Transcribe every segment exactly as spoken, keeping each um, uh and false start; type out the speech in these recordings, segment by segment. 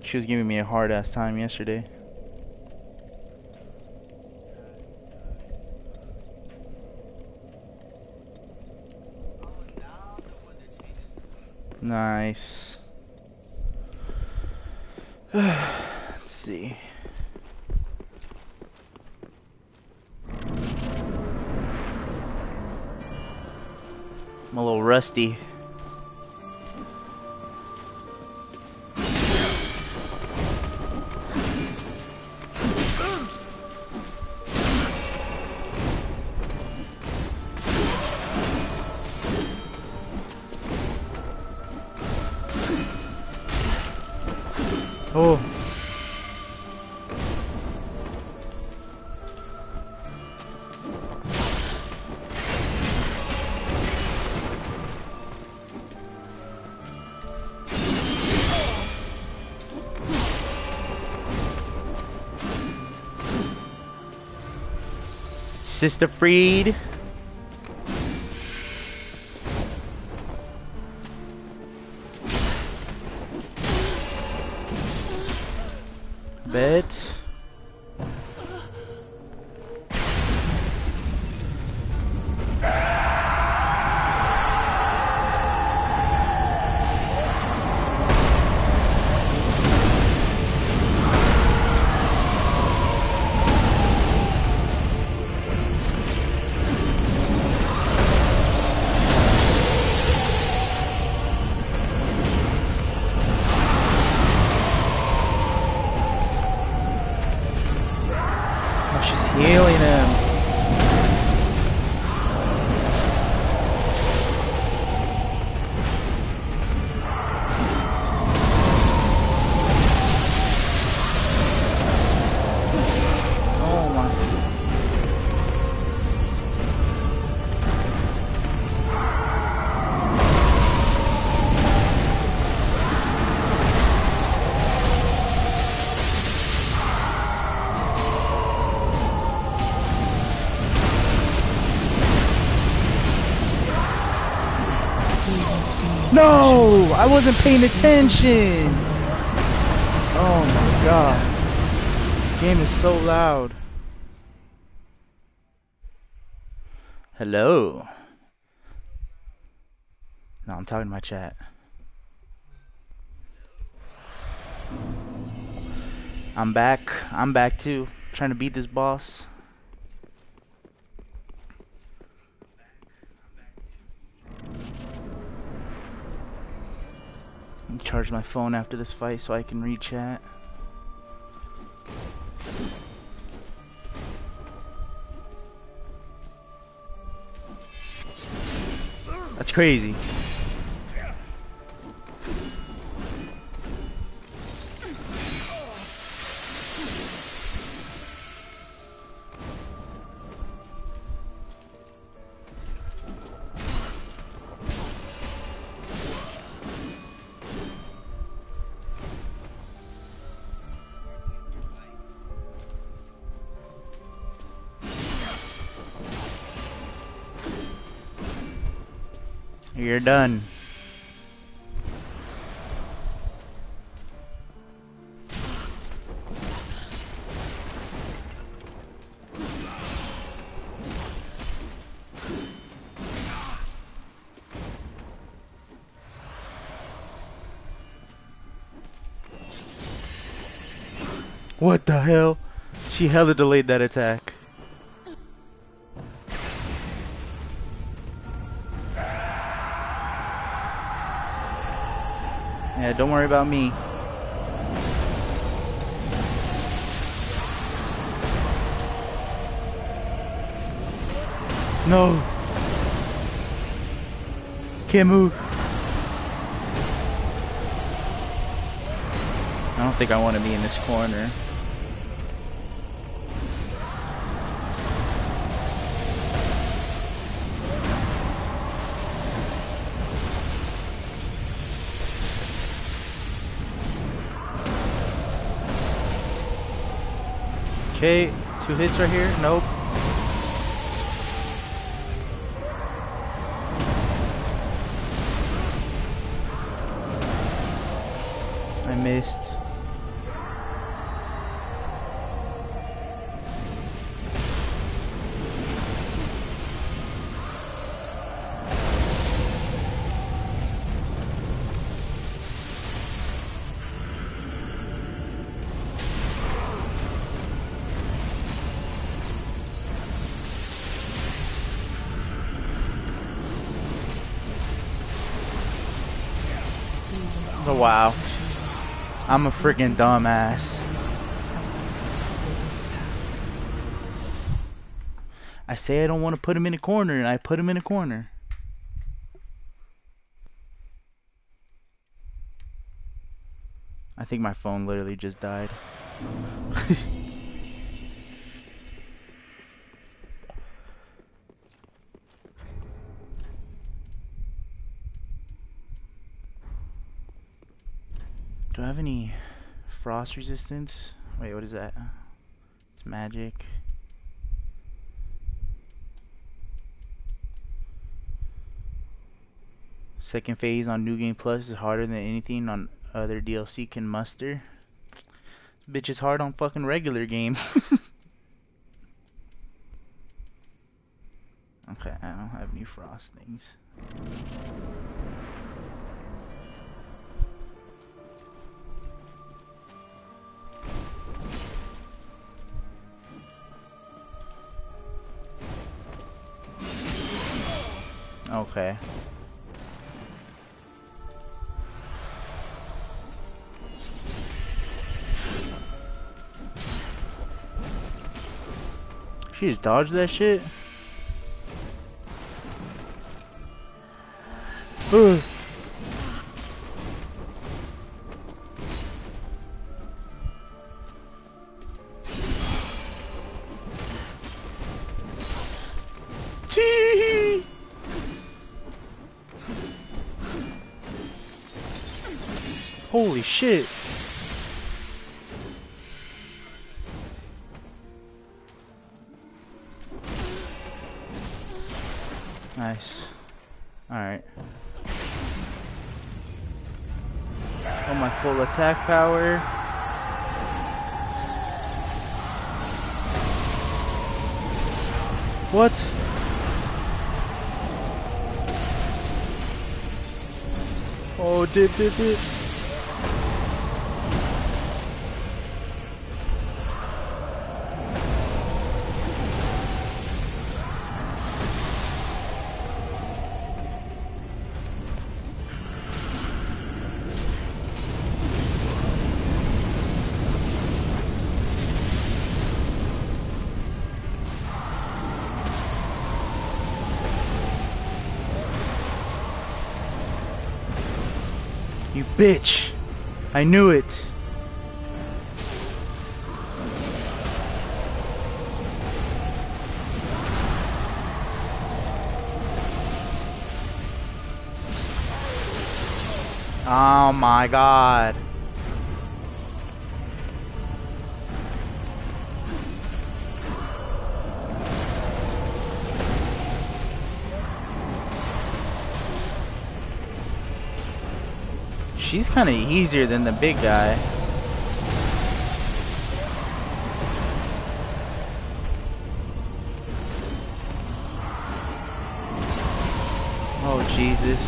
She was giving me a hard ass time yesterday. Nice. Let's see. I'm a little rusty. Oh. Sister Freed. Bet. Healing him. Oh my. No, I wasn't paying attention. Oh my god. This game is so loud. Hello. No, I'm talking to my chat. I'm back. I'm back too. Trying to beat this boss. Let me charge my phone after this fight so I can read chat. That's crazy. You're done. What the hell? She hella delayed that attack. Yeah, don't worry about me. No. Can't move. I don't think I want to be in this corner. Okay, two hits right here. Nope. I missed. Oh, wow. I'm a freaking dumbass. I say I don't want to put him in a corner, and I put him in a corner. I think my phone literally just died. Do I have any frost resistance? Wait, what is that? It's magic. Second phase on New Game Plus is harder than anything on other D L C can muster. This bitch is hard on fucking regular game. Okay, I don't have any frost things. Okay. She just dodged that shit? Ugh. Chee. Holy shit. Nice. Alright. Oh, my full attack power. What? Oh, dip, dip, dip. You bitch! I knew it! Oh my god! She's kind of easier than the big guy. Oh, Jesus.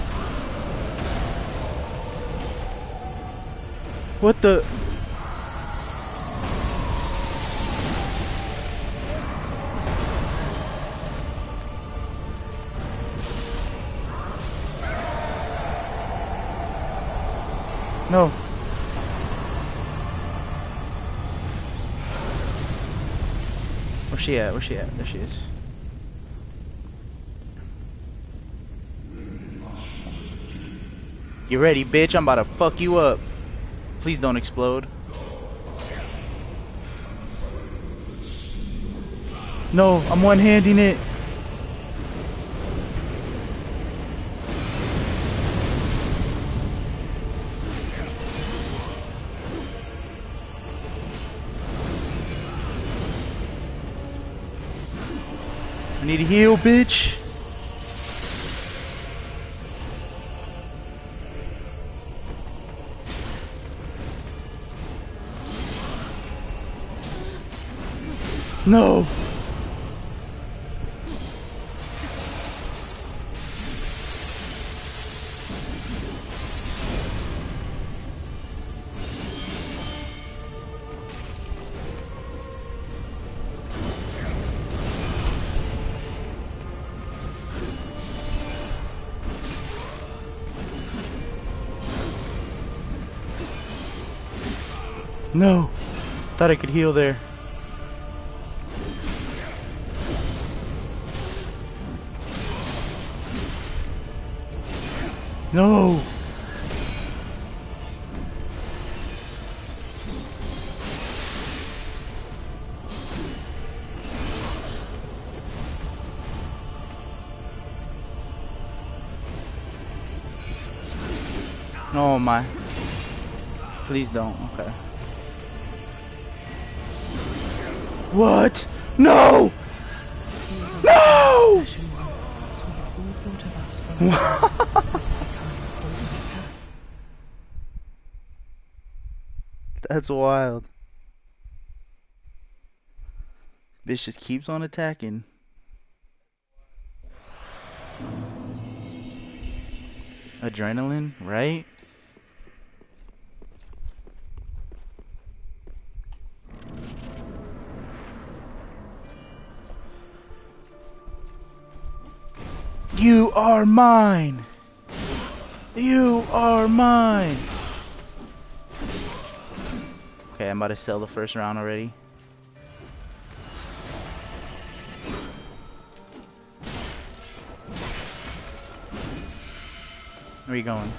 What the? No. Where's she at? Where's she at? There she is. You ready, bitch? I'm about to fuck you up. Please don't explode. No, I'm one-handing it. I need a heal, bitch. No. No! Thought I could heal there. No! Oh my. Please don't. Okay. What? No! No! That's wild. Bitch just keeps on attacking. Adrenaline, right? You are mine! You are mine! Okay, I'm about to sell the first round already. Where are you going?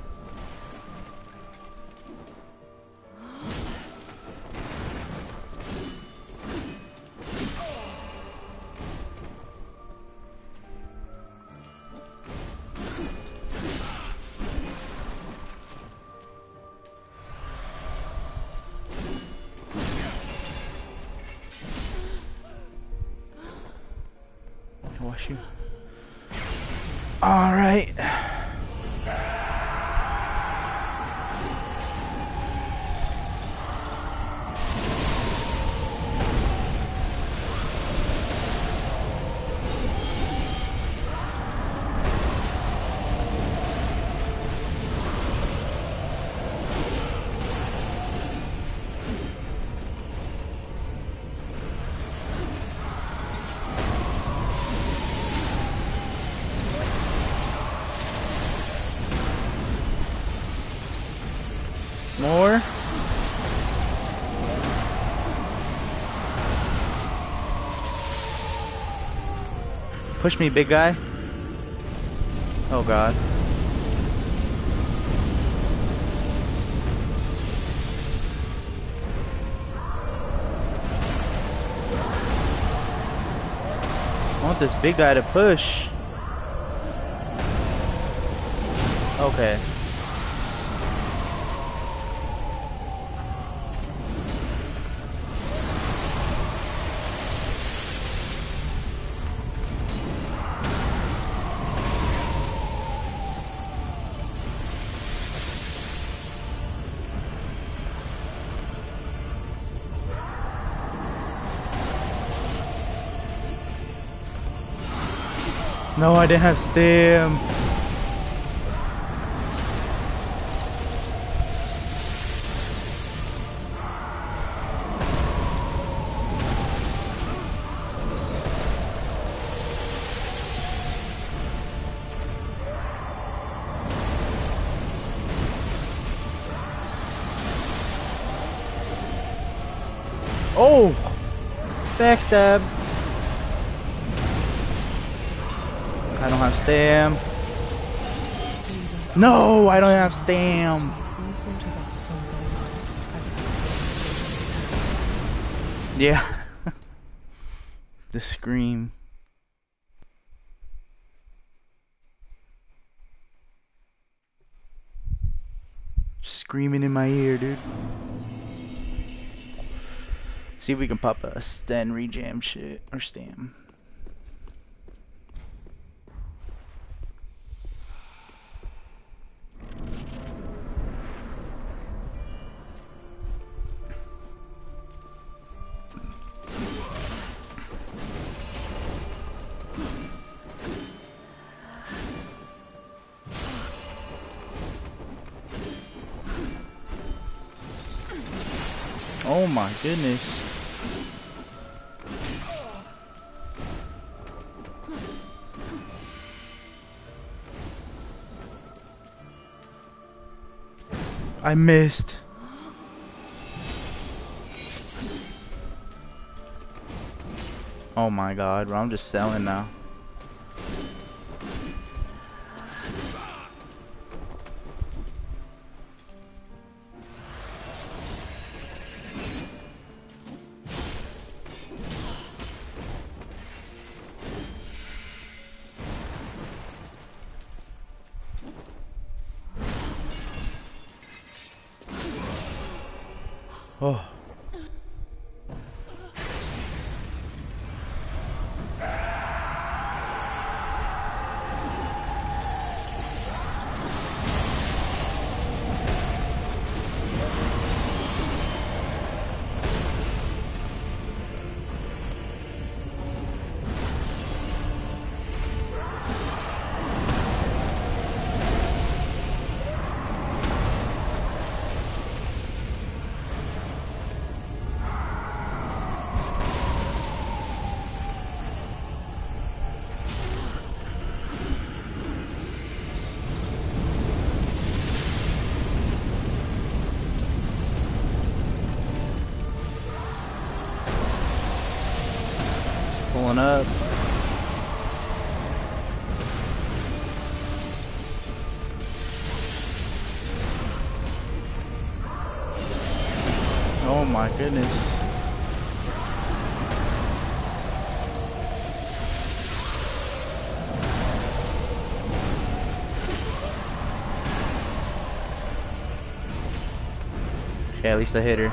Wash you. All right. More. Push me, big guy. Oh god. I want this big guy to push. Okay. No, I didn't have stim. Oh! Backstab. I don't have stam. No, I don't have stam. Yeah. The scream. Screaming in my ear, dude. See if we can pop a Sten rejam shit or stam. Oh my goodness. I missed. Oh my god, bro, I'm just selling now. Oh. Pulling up. Oh my goodness. Okay, at least I hit her.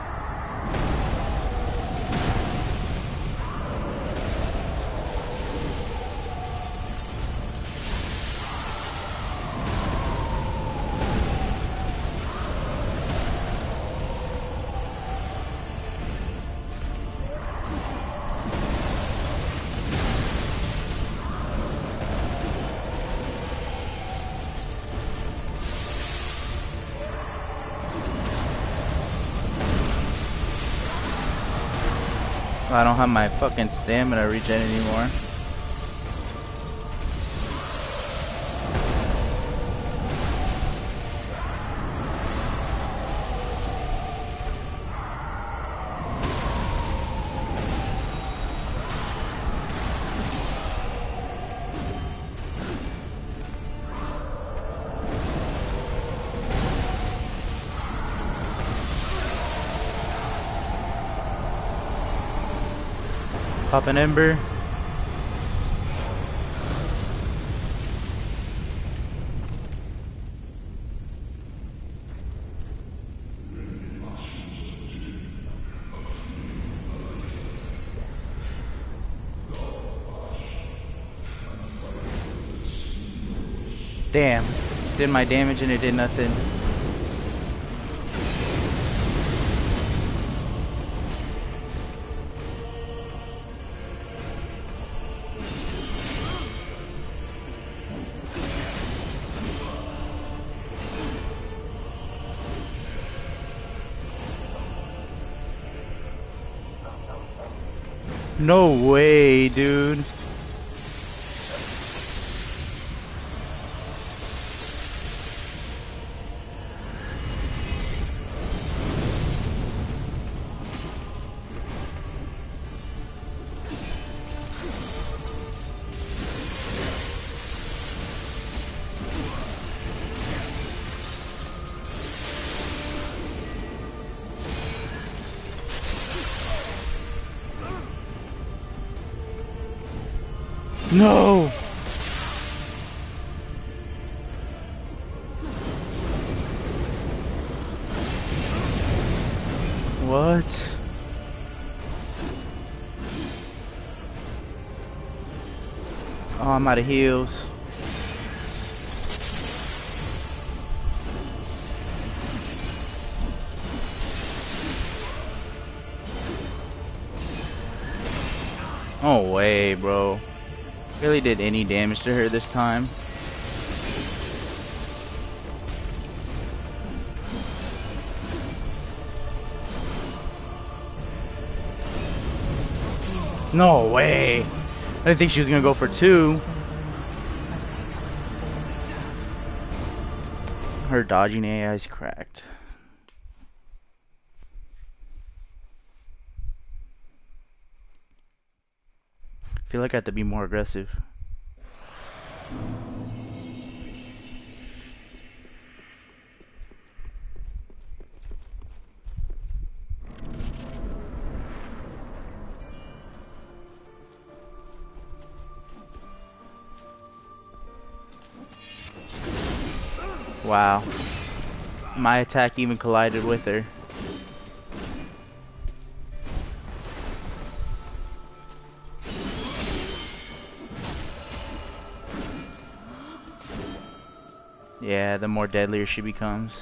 I don't have my fucking stamina regen anymore. Pop an ember. Damn. Did my damage and it did nothing. No way, dude. No! What? Oh, I'm out of heals. No way, bro. Really did any damage to her this time. No way. I didn't think she was gonna go for two. Her dodging A I is cracked. feel like I have to be more aggressive. Wow. My attack even collided with her. Yeah, the more deadlier she becomes.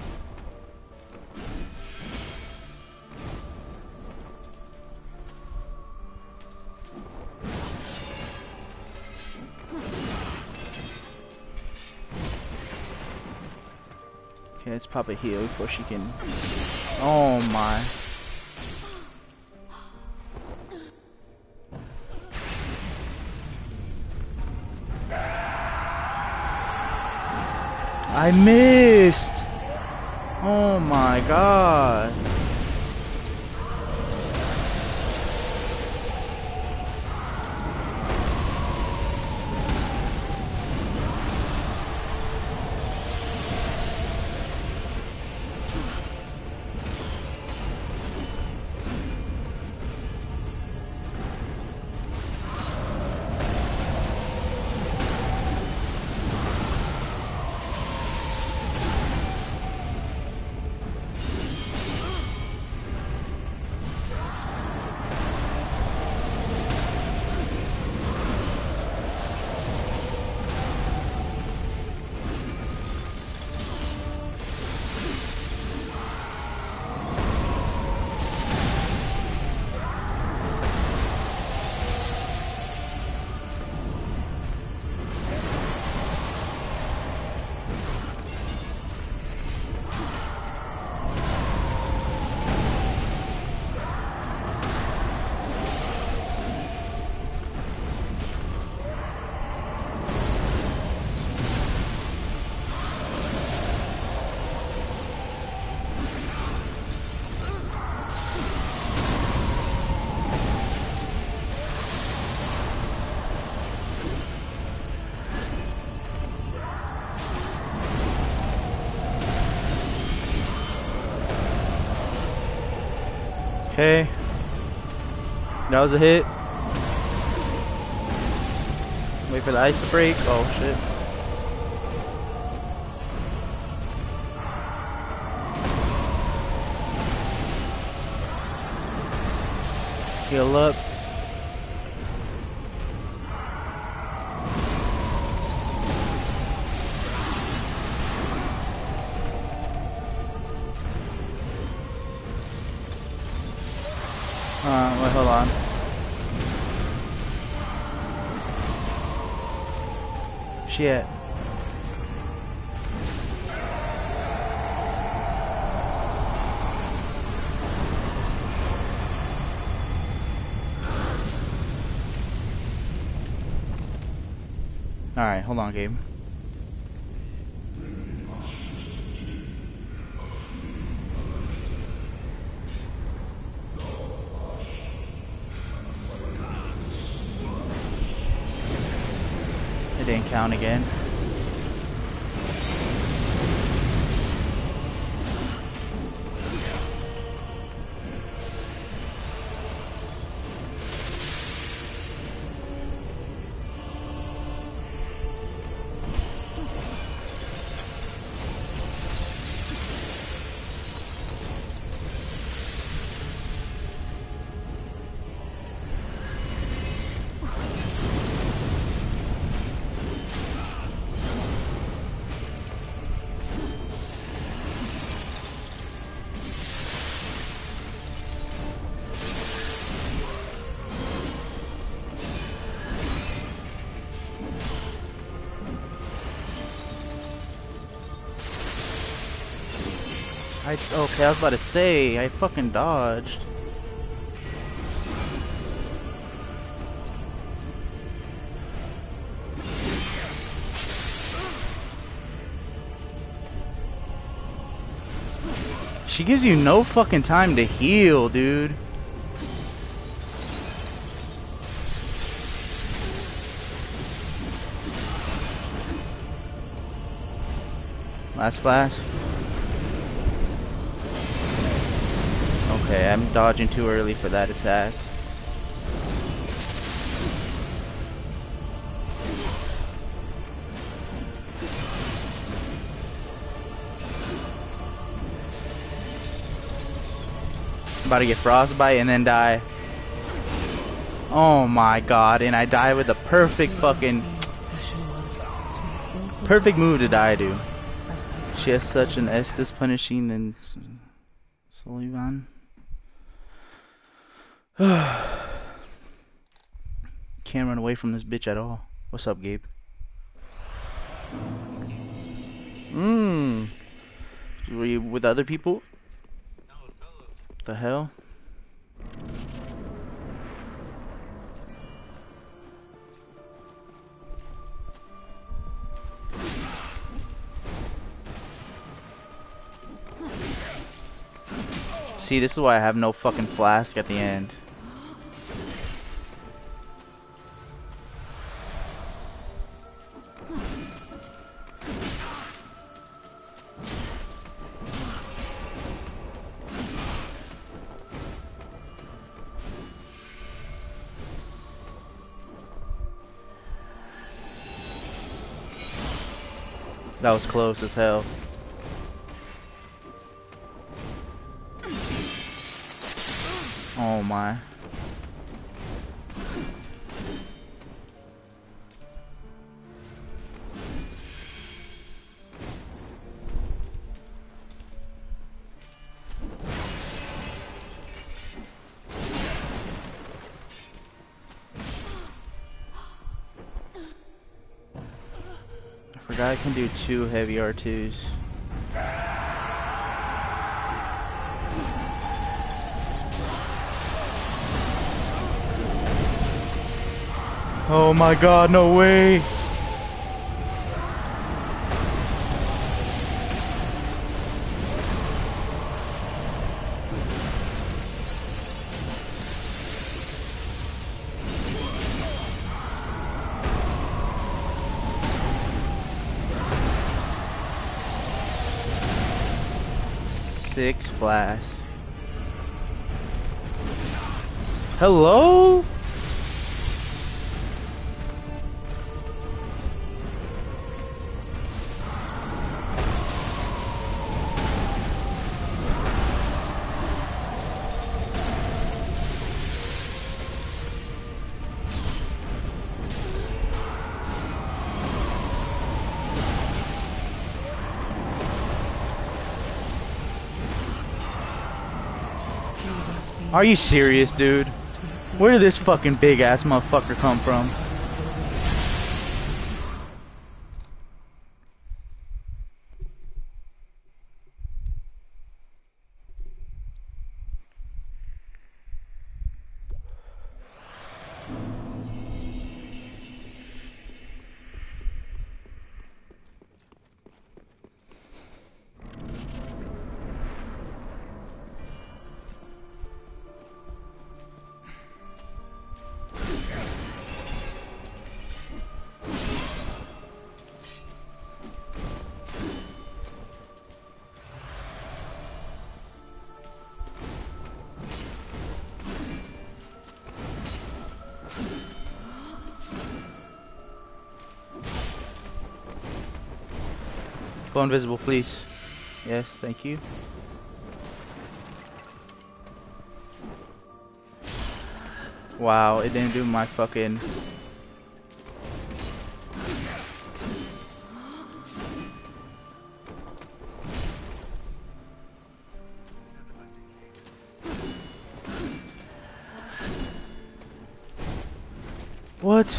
Okay, let's pop a heal before she can... Oh my. I missed! Oh my god. Okay. That was a hit. Wait for the ice to break. Oh shit. Heal up. Uh, wait, hold on. Shit. Alright, hold on, Gabe. It didn't count again. I, okay, I was about to say, I fucking dodged. She gives you no fucking time to heal, dude. Last flask. Okay, I'm dodging too early for that attack. About to get frostbite and then die. Oh my god, and I die with a perfect fucking perfect move to die, dude. She has such an Estes punishing than Sullivan. Can't run away from this bitch at all. What's up, Gabe? Mmm. Were you with other people? No, solo. The hell? See, this is why I have no fucking flask at the end. That was close as hell. Oh my. I forgot I can do two heavy R twos. Oh my god, no way! Six flasks. Hello? Are you serious, dude? Where did this fucking big ass motherfucker come from? Go invisible, please. Yes, thank you. Wow, it didn't do my fucking... What?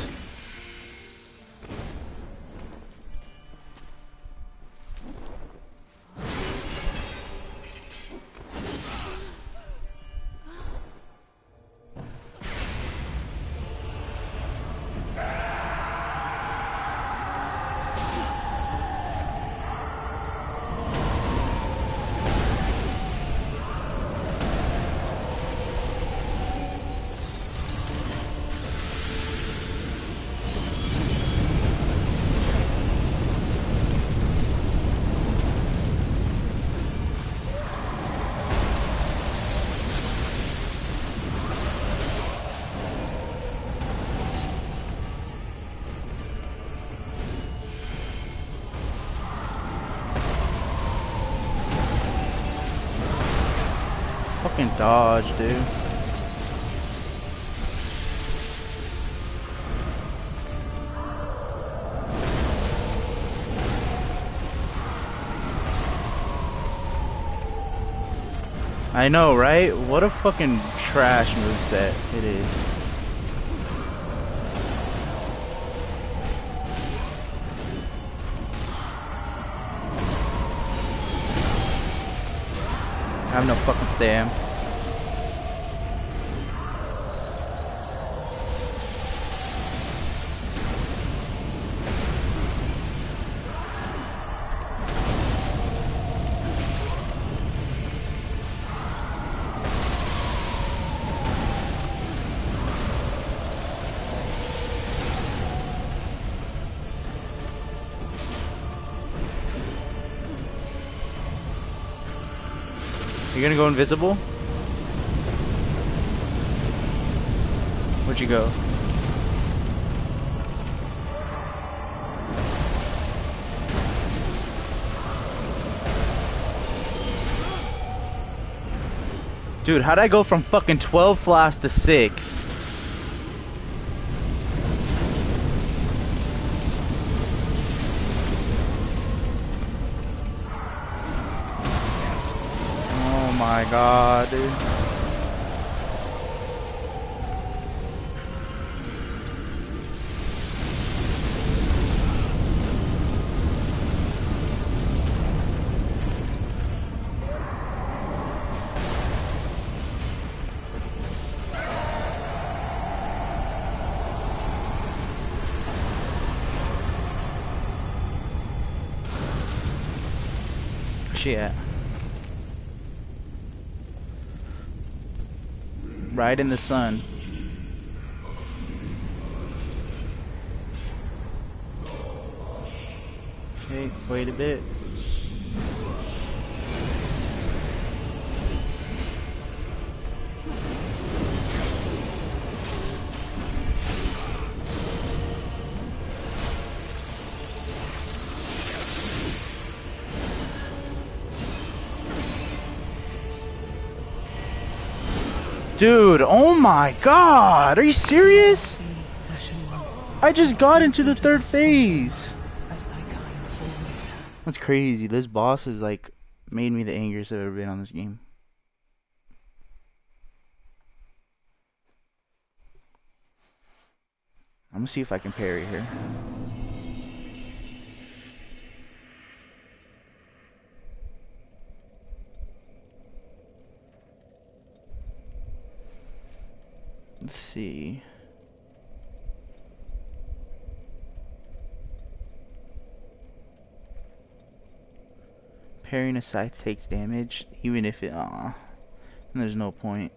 fucking dodge, dude. I know, right? What a fucking trash moveset it is. I have no fucking stam. You're gonna go invisible? Where'd you go? Dude, how'd I go from fucking twelve flasks to six? Oh my god, dude. She at? Right in the sun. Okay, wait a bit. Dude, oh my god, are you serious? I just got into the third phase. That's crazy. This boss has like made me the angriest I've ever been on this game. I'm gonna see if I can parry her. Let's see. Parrying a scythe takes damage, even if it, aw, and there's no point.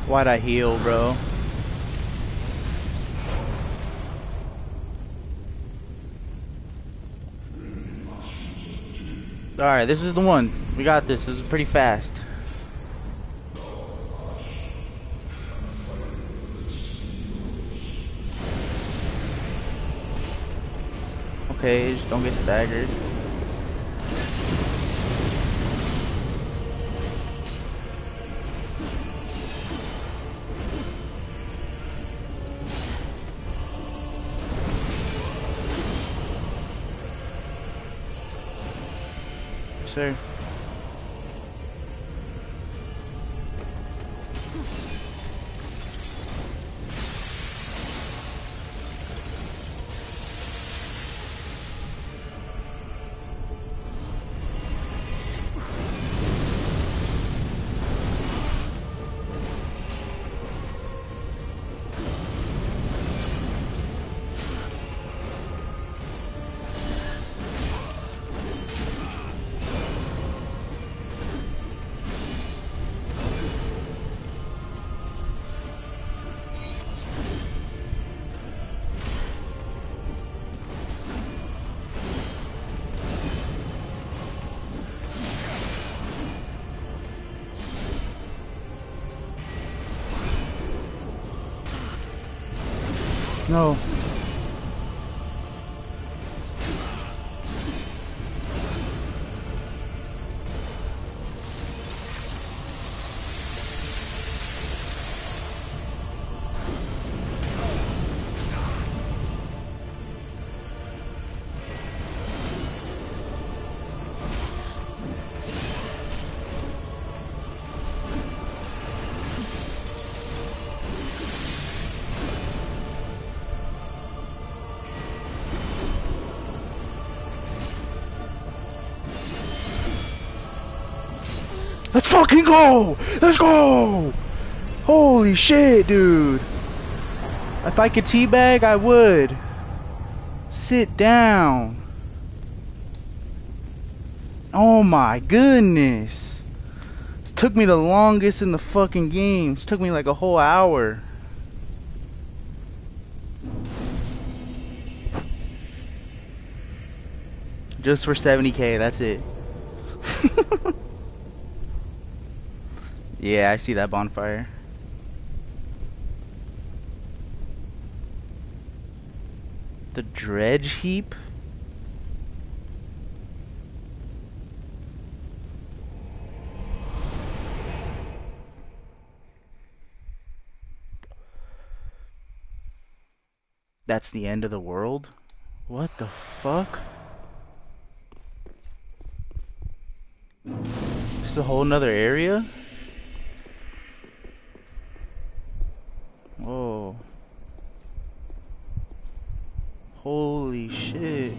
Why'd I heal, bro? Alright, this is the one. We got this. This is pretty fast. Okay, just don't get staggered. Sir. No. Let's fucking go! Let's go! Holy shit, dude. If I could teabag, I would. Sit down. Oh my goodness. This took me the longest in the fucking game. This took me like a whole hour. Just for seventy K, that's it. Yeah, I see that bonfire. The dredge heap? That's the end of the world? What the fuck? Just a whole nother area? Whoa. Holy shit.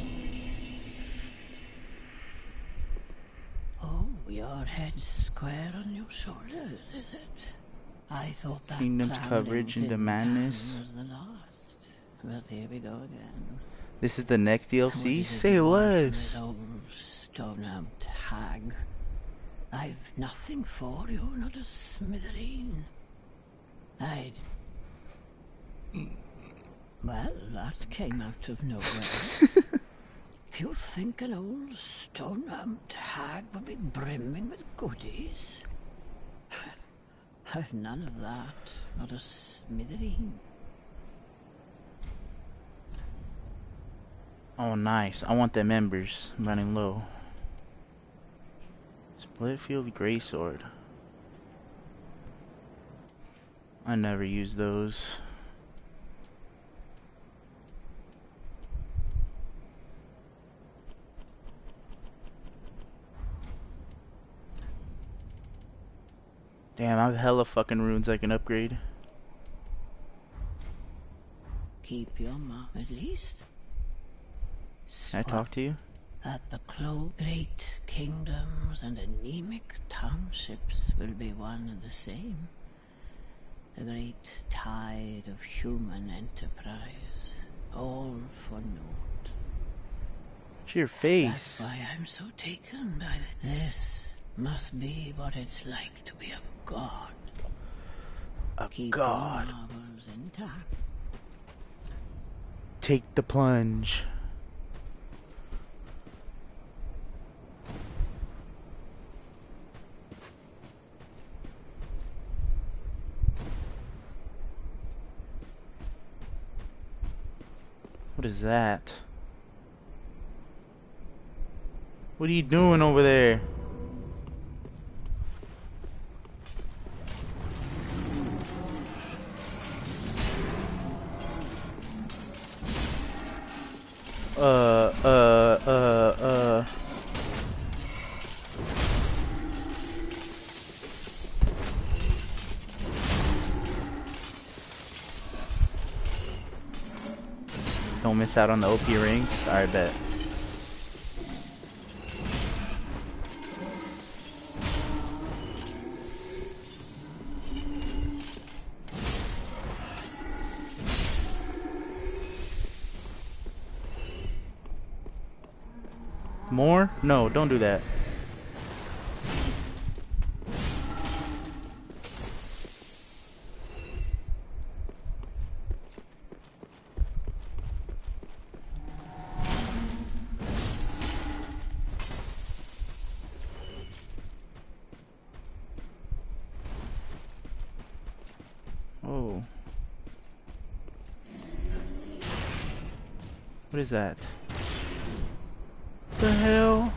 Oh, your head's square on your shoulders, is it? I thought that Kingdom's coverage into madness. was the last. But here we go again. This is the next D L C? Say less. Old stone-out hag. I've nothing for you, not a smithereen. I'd... Well, that came out of nowhere. If you think an old stone-out hag would be brimming with goodies, I've none of that, not a smithereen. Oh, nice. I want the members. I'm running low. Splitfield Greysword. I never use those. Damn, I have hella fucking runes I can upgrade. Keep your mouth at least. Can I talk to you? That the clo great kingdoms and anemic townships will be one and the same. The great tide of human enterprise, all for naught. It's your face. That's why I'm so taken by it. This must be what it's like to be a god. a Keep god. your marvels intact. Take the plunge. What is that? What are you doing over there? Uh, uh, uh, uh. Don't miss out on the O P rings. I bet. More? No, don't do that. Oh. What is that? What the hell?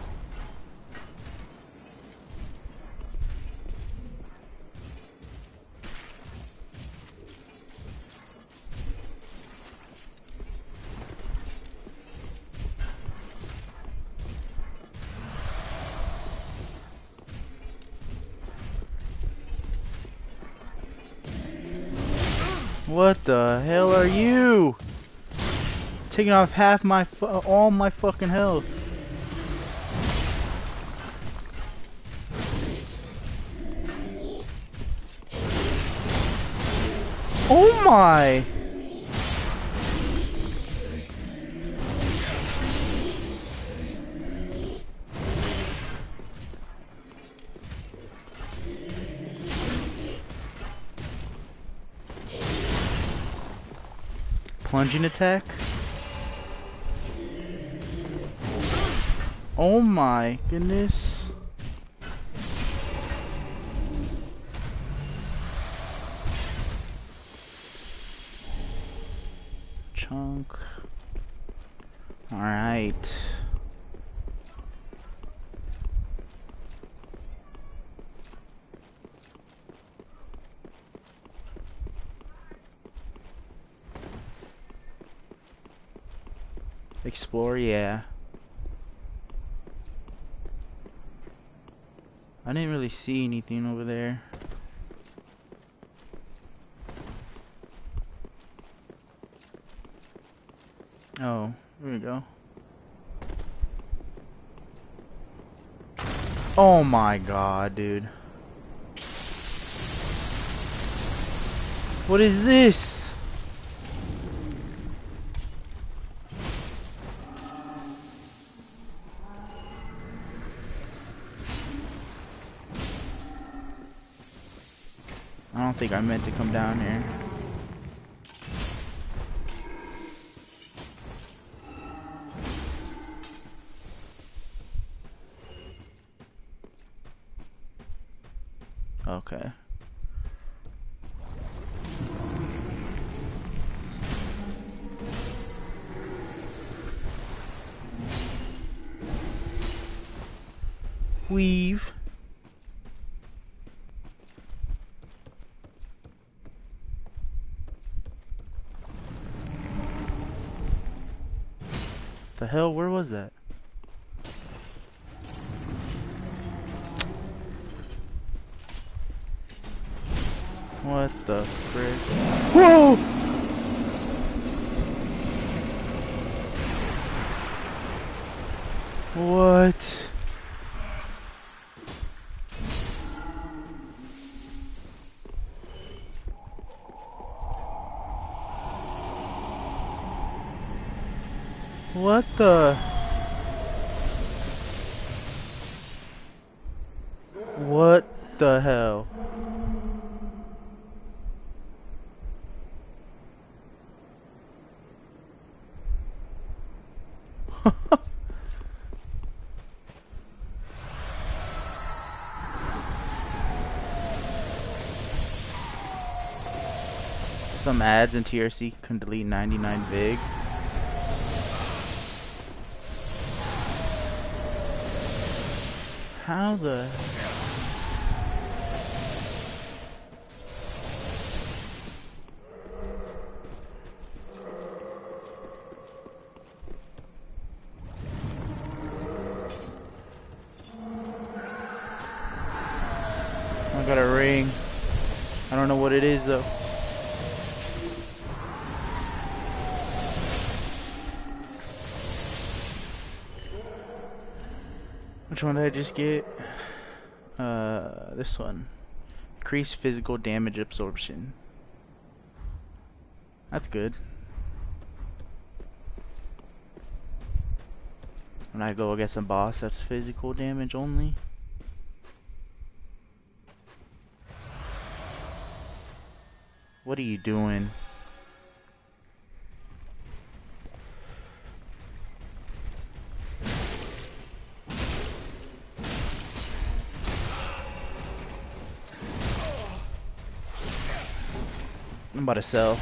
What the hell are you? Taking off half my fu all my fucking health. Oh my! Plunging attack? Oh my goodness. Chunk. Alright. Explore, yeah. I didn't really see anything over there. Oh, here we go. Oh my god, dude. What is this? I don't think I meant to come down here. Okay. Weave. The hell? Where was that? What the frick? Whoa! What? What the? What the hell? Some ads in T R C can delete ninety-nine vig. How the... I got a ring. I don't know what it is though. Which one did I just get? Uh, this one. Increase physical damage absorption. That's good. When I go against a boss, that's physical damage only. What are you doing? I'm about to sell.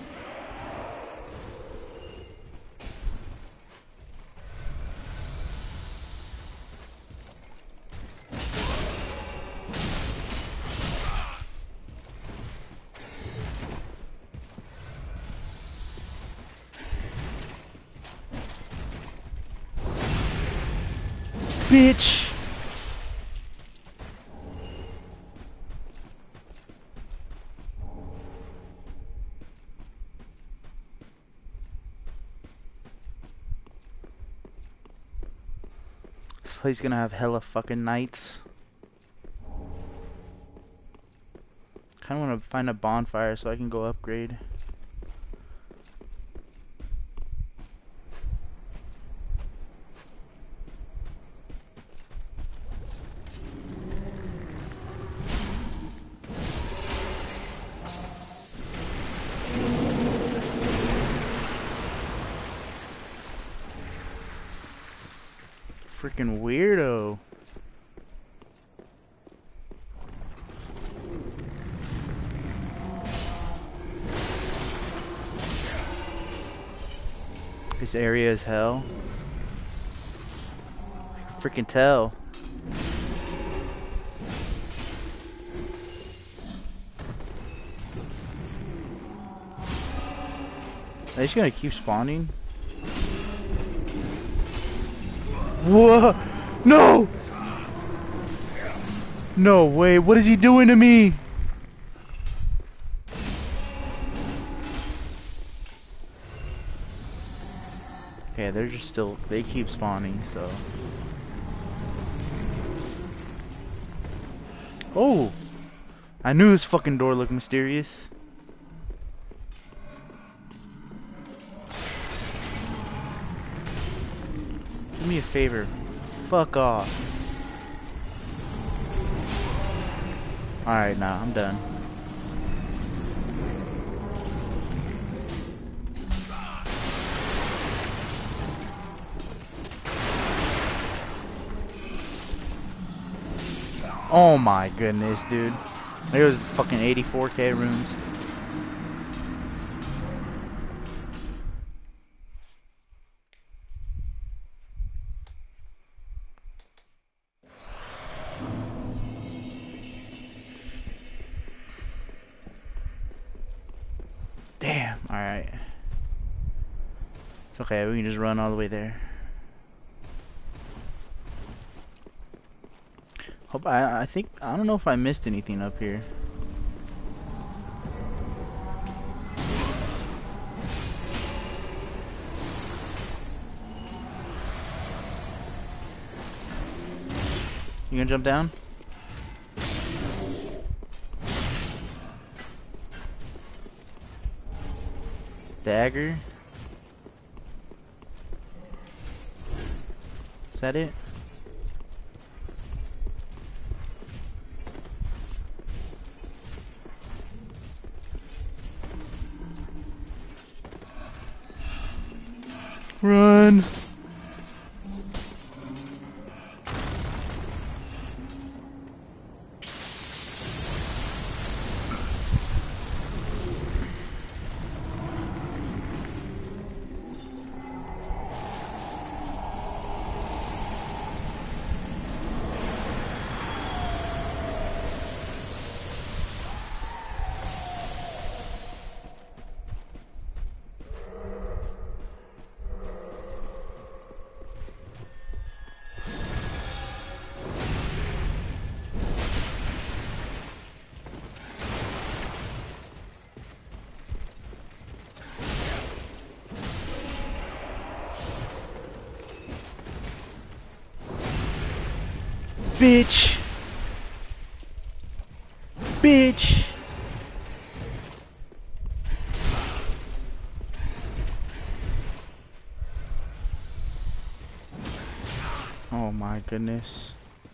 Bitch! This place gonna have hella fucking knights. Kinda wanna find a bonfire so I can go upgrade. Freaking weirdo. This area is hell. I can freaking tell. Are they just gonna keep spawning? Whoa! No! No way, what is he doing to me? Okay, they're just still, they keep spawning, so. Oh! I knew this fucking door looked mysterious. Do me a favor. Fuck off. Alright, nah, I'm done. Oh my goodness, dude. There was fucking eighty-four K runes. Damn, alright. It's okay, we can just run all the way there. Hope I I think I don't know if I missed anything up here. You gonna jump down? Dagger? Is that it? Run! Bitch! Bitch! Oh my goodness.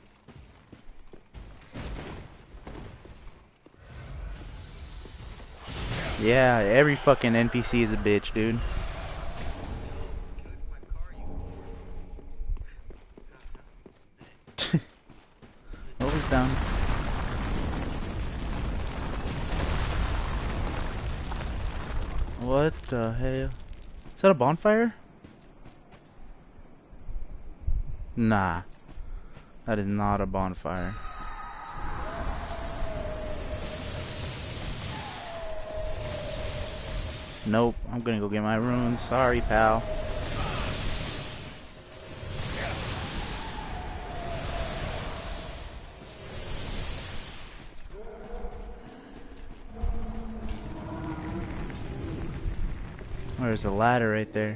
Yeah, every fucking N P C is a bitch, dude. What was down? What the hell? Is that a bonfire? Nah. That is not a bonfire. Nope, I'm gonna go get my runes. Sorry, pal. There's a ladder right there.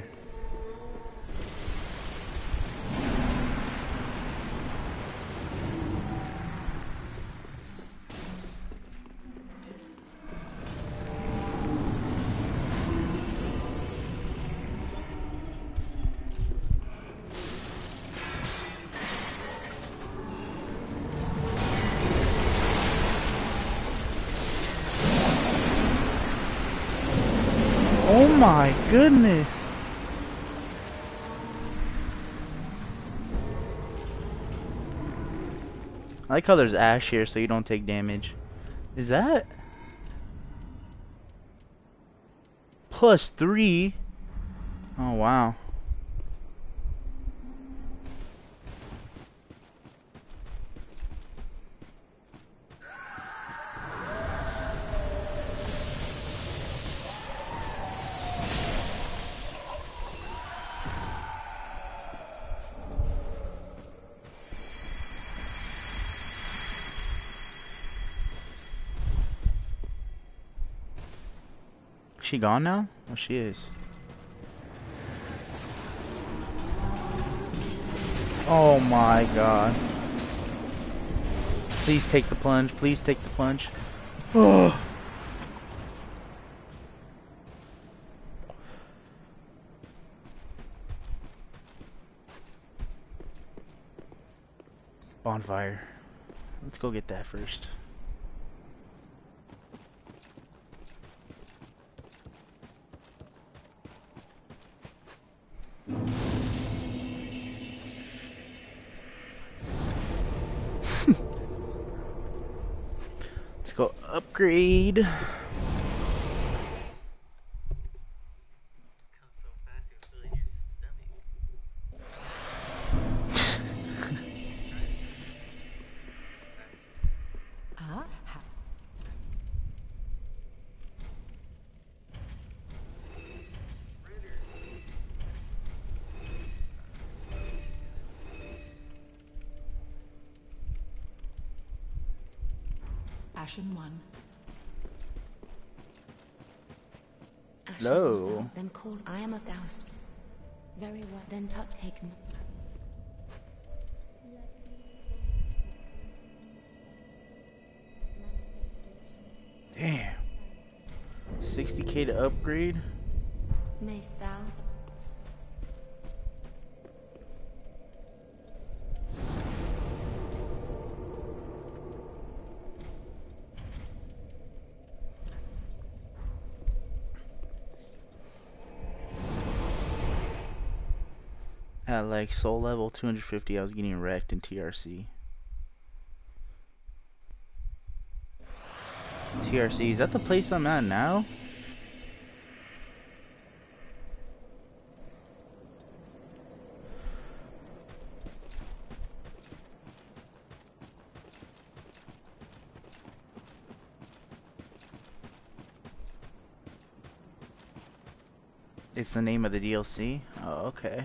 Oh my goodness! I like how there's ash here so you don't take damage. Is that? Plus three? Oh wow. She gone now? Oh, she is. Oh my god. Please take the plunge. Please take the plunge. Oh. Bonfire. Let's go get that first. Let's go upgrade. Ashen one. Ashen Hello. well, then call I am of the house. Very well, then tuck taken. Damn. sixty K to upgrade? Mayst thou? At like soul level two hundred fifty, I was getting wrecked in T R C. T R C, is that the place I'm at now? It's the name of the D L C? Oh, okay.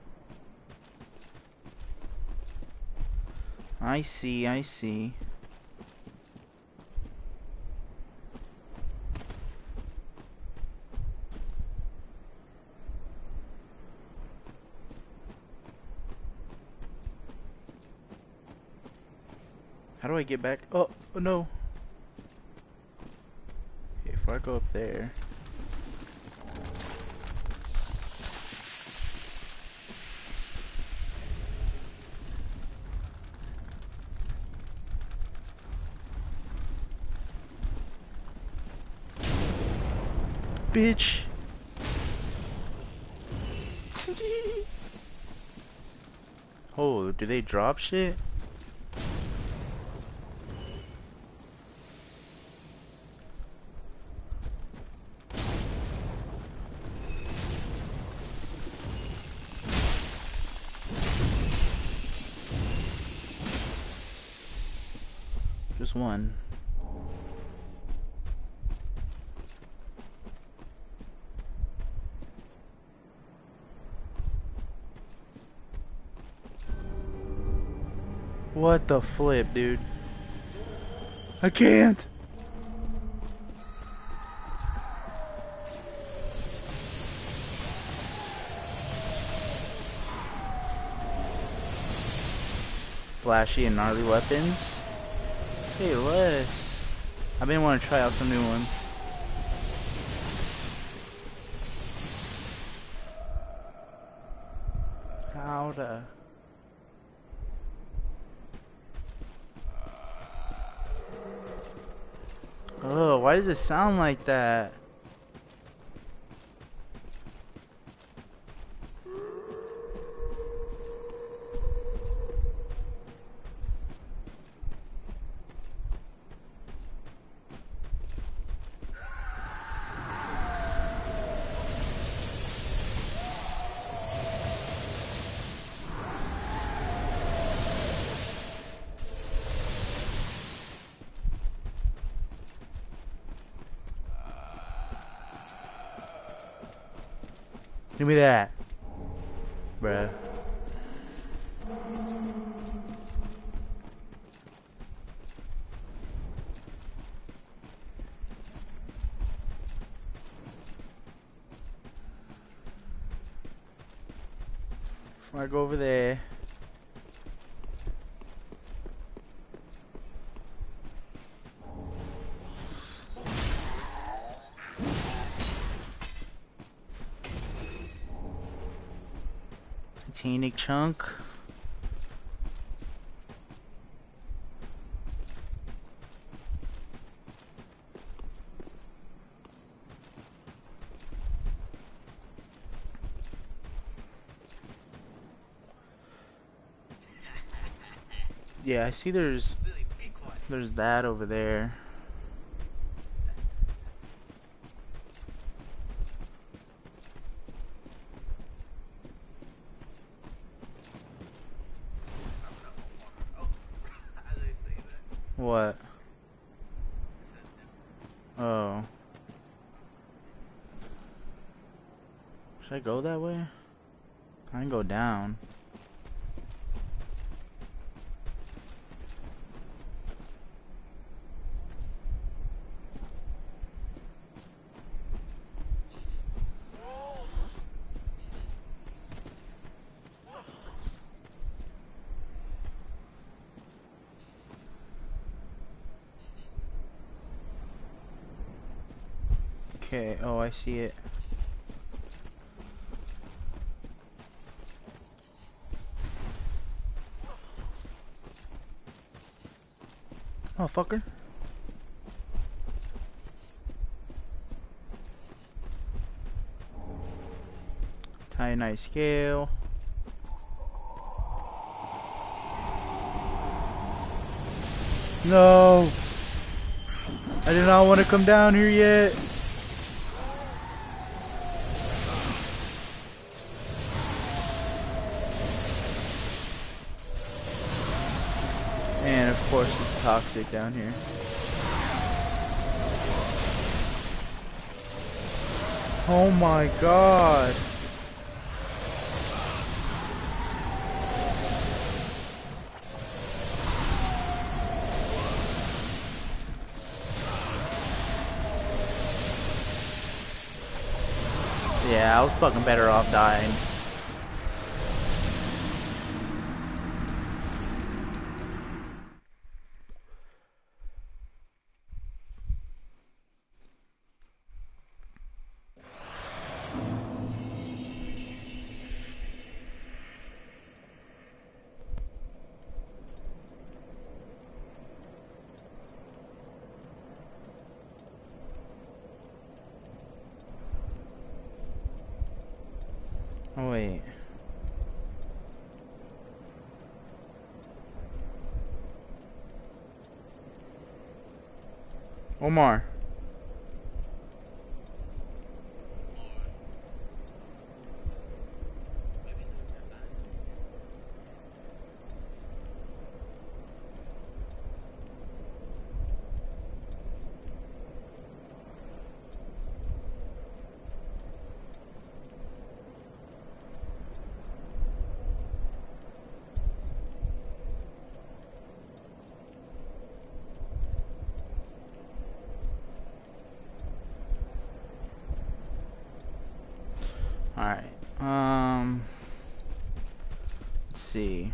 I see, I see. How do I get back? Oh, oh no. Okay, if I go up there. Bitch. Oh, do they drop shit? Just one. What the flip, dude? I can't! Flashy and gnarly weapons? Hey, less. I've been wanting to try out some new ones. How to... Oh, why does it sound like that? Give me that, bruh. Before I go over there. Titanic chunk. Yeah, I see there's there's that over there. What? Oh. Should I go that way? I can go down. Okay, oh, I see it. Oh, fucker. Titanite scale. No! I do not want to come down here yet. And of course it's toxic down here. Oh my god. Yeah, I was fucking better off dying. Oh wait. Omar. Alright. Um let's see.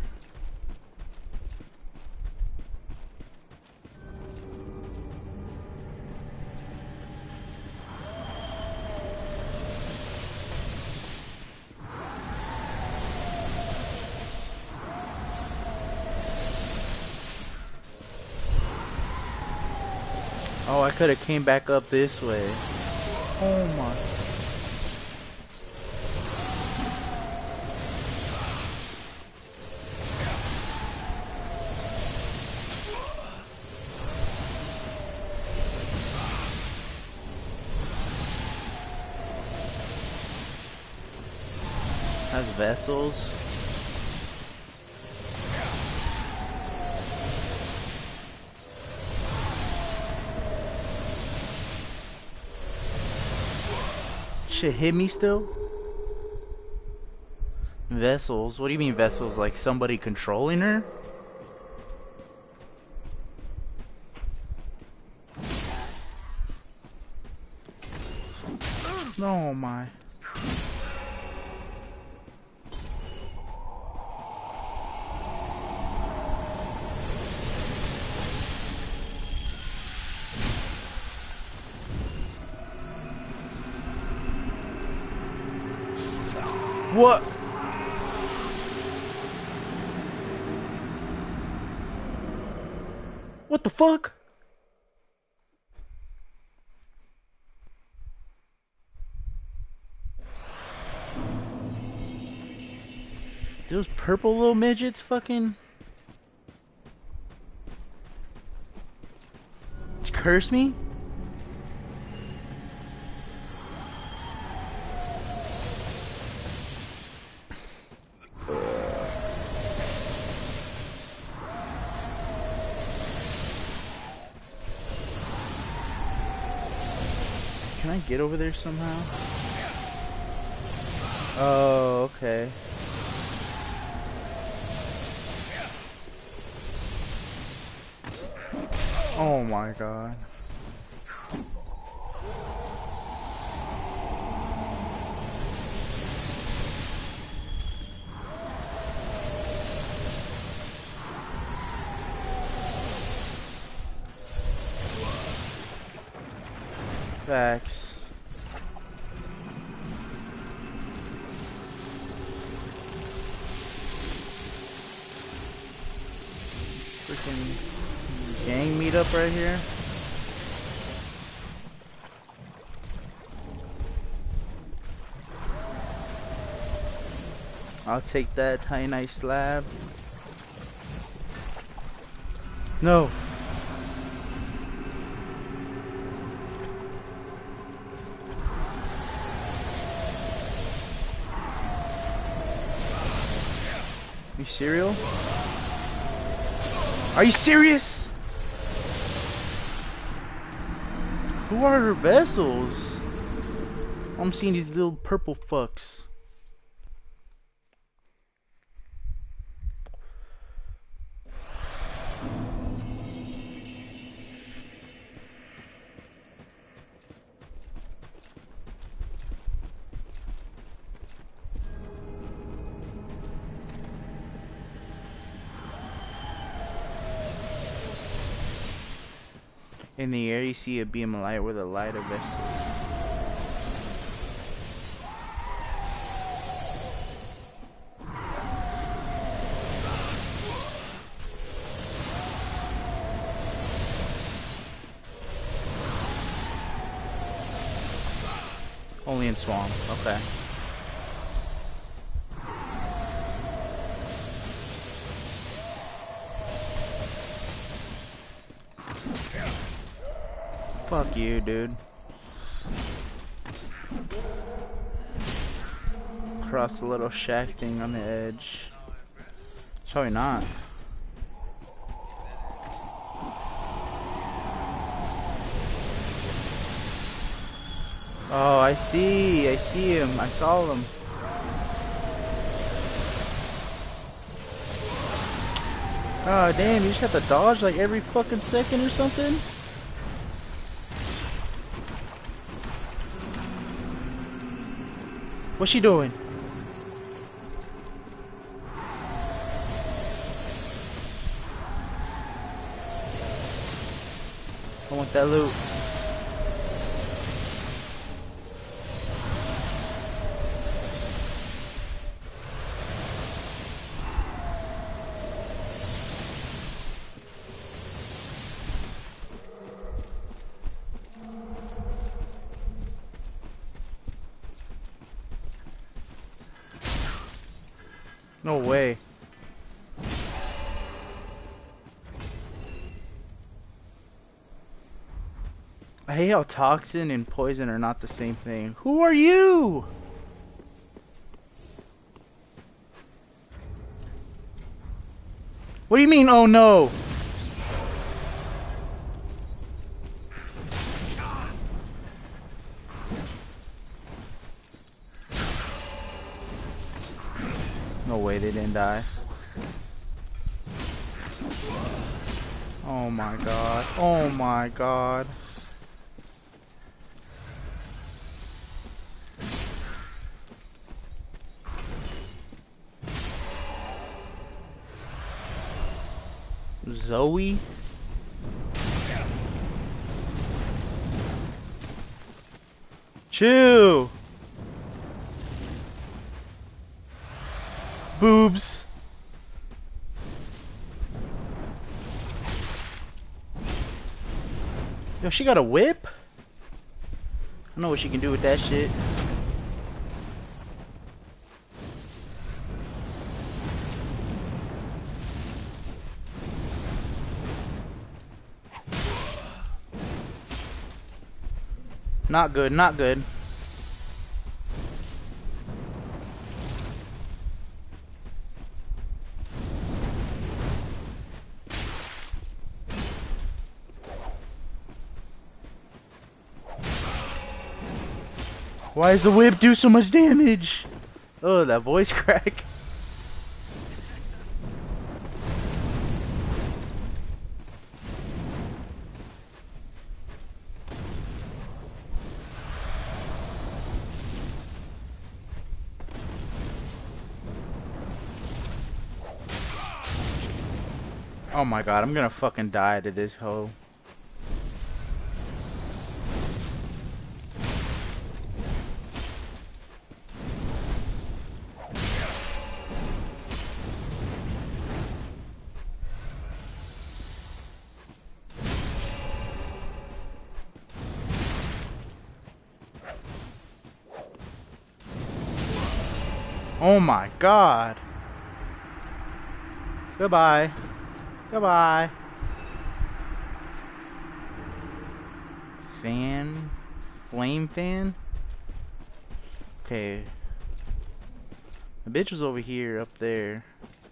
Oh, I could have came back up this way. Oh my. Has vessels. Shit hit me still? Vessels? What do you mean vessels? Like somebody controlling her? Oh my. What? What the fuck? Those purple little midgets fucking curse me? Can I get over there somehow? Oh, okay. Oh my god. Facts. Freaking gang meetup right here. I'll take that tiny nice slab. No. You serial? Are you serious? Who are her vessels? I'm seeing these little purple fucks. In the air, you see a beam of light with a lighter vessel. Only in Swamp, okay. Fuck you, dude. Cross the little shack thing on the edge. It's probably not. Oh, I see. I see him. I saw him. Oh, damn. You just have to dodge like every fucking second or something? What's she doing? I want that loot. No way. I hate how toxin and poison are not the same thing. Who are you? What do you mean, oh no? No way they didn't die. Oh my god. Oh my god. Zoe? Chill. Boobs. Yo, she got a whip? I don't know what she can do with that shit. Not good, not good. Why does the whip do so much damage? Oh, that voice crack. Oh my god, I'm gonna fucking die to this hoe. Oh my god. Goodbye. Goodbye. Fan? Flame fan? Okay. The bitch was over here, up there.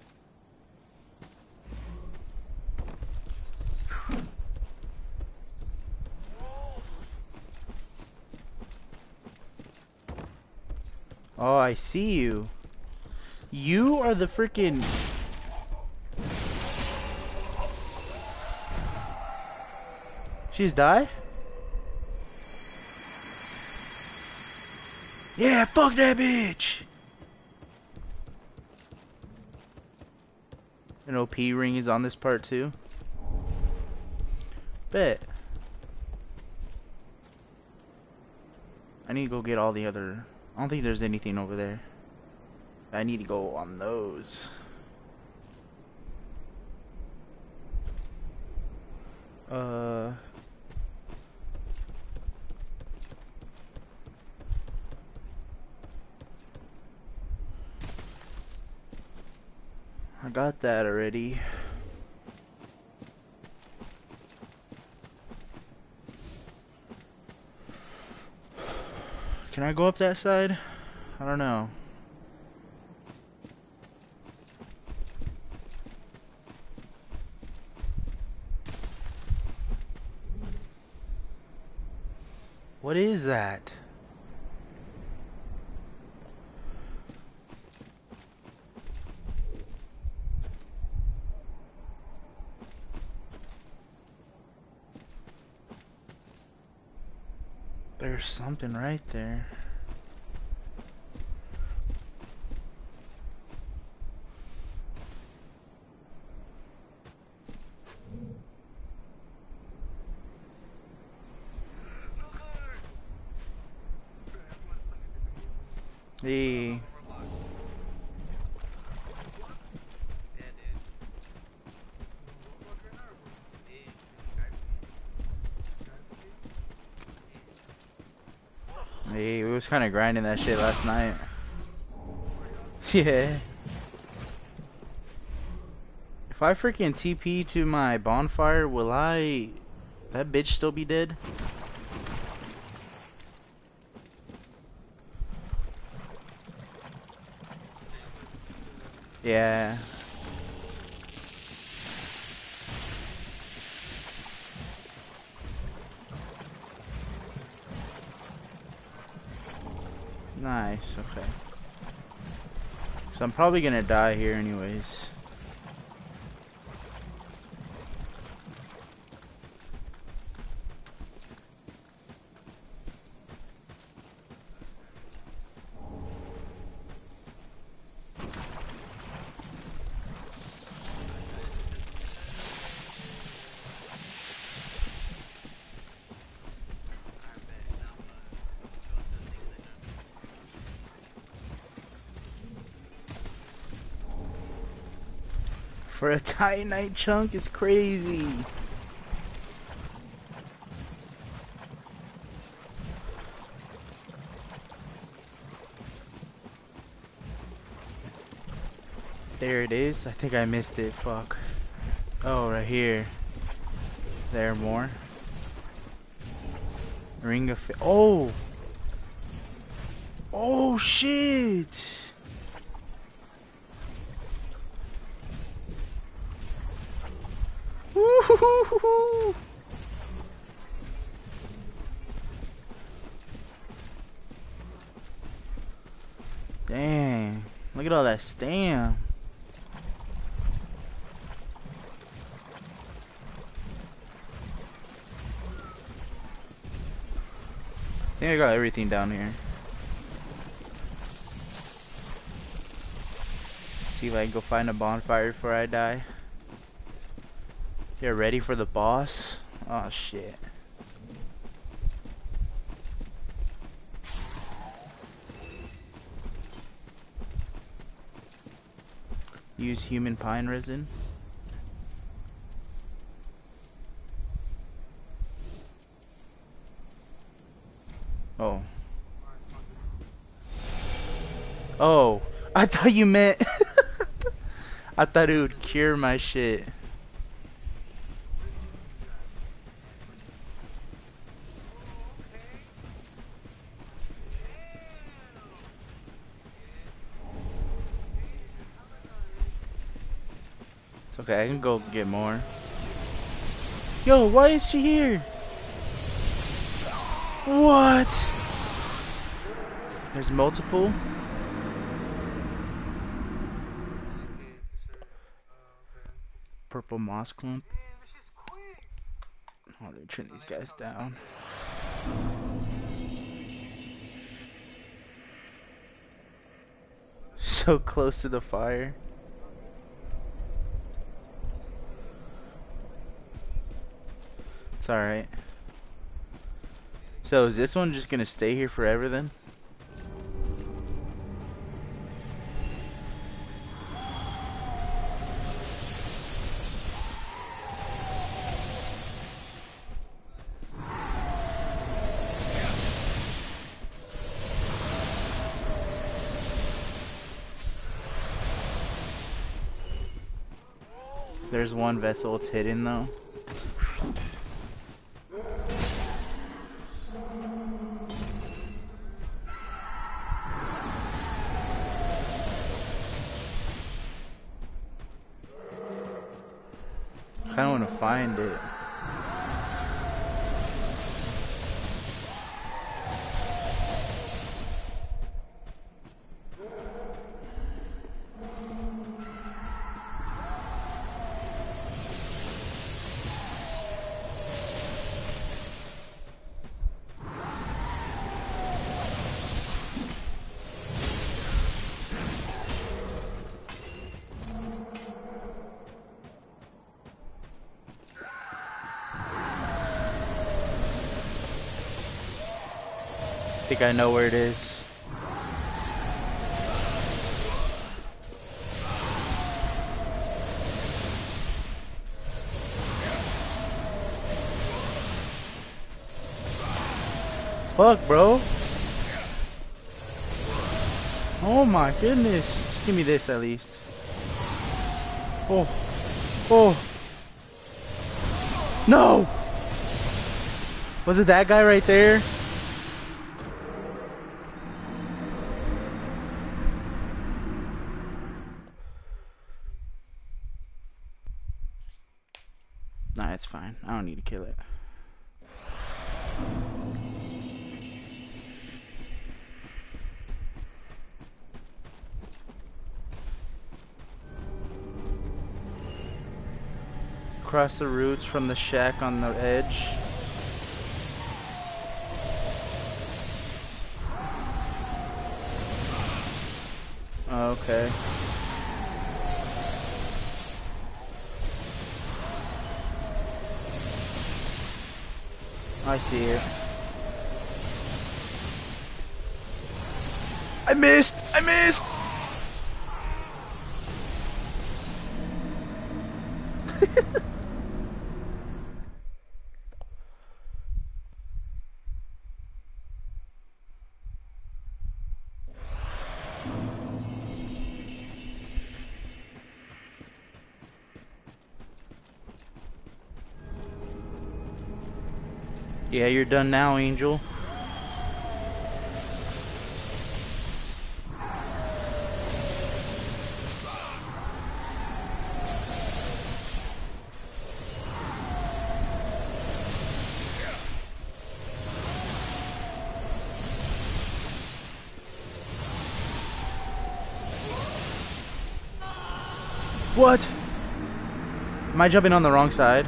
Oh, I see you. You are the freaking... She's die? Yeah, fuck that bitch! An O P ring is on this part too. Bet. I need to go get all the other... I don't think there's anything over there. I need to go on those. Uh... I got that already. Can I go up that side? I don't know. What is that? There's something right there. Hey. Hey, we was kind of grinding that shit last night. Yeah. If I freaking T P to my bonfire, will I... that bitch still be dead? Yeah. Nice, okay. So I'm probably gonna die here anyways. For a Titanite chunk is crazy. There it is. I think I missed it. Fuck. Oh, right here. There more. Ring of Fa- oh. Oh shit. Woo-hoo-hoo-hoo. Dang. Look at all that stam. I think I got everything down here. See if I can go find a bonfire before I die. You're ready for the boss? Oh shit. Use human pine resin. Oh. Oh, I thought you meant I thought it would cure my shit. It's okay, I can go get more. Yo, why is she here? What? There's multiple? Purple moss clump. Oh, they're turning these guys down. So close to the fire. It's alright. So is this one just gonna stay here forever then? There's one vessel, it's hidden though. I don't want to find it. I think I know where it is. Fuck, bro. Oh my goodness. Just give me this at least. Oh. Oh. No! Was it that guy right there? Nah, it's fine. I don't need to kill it. Cross the roots from the shack on the edge. Okay. I see it. I missed! I missed! Yeah, you're done now, Angel. What? Am I jumping on the wrong side?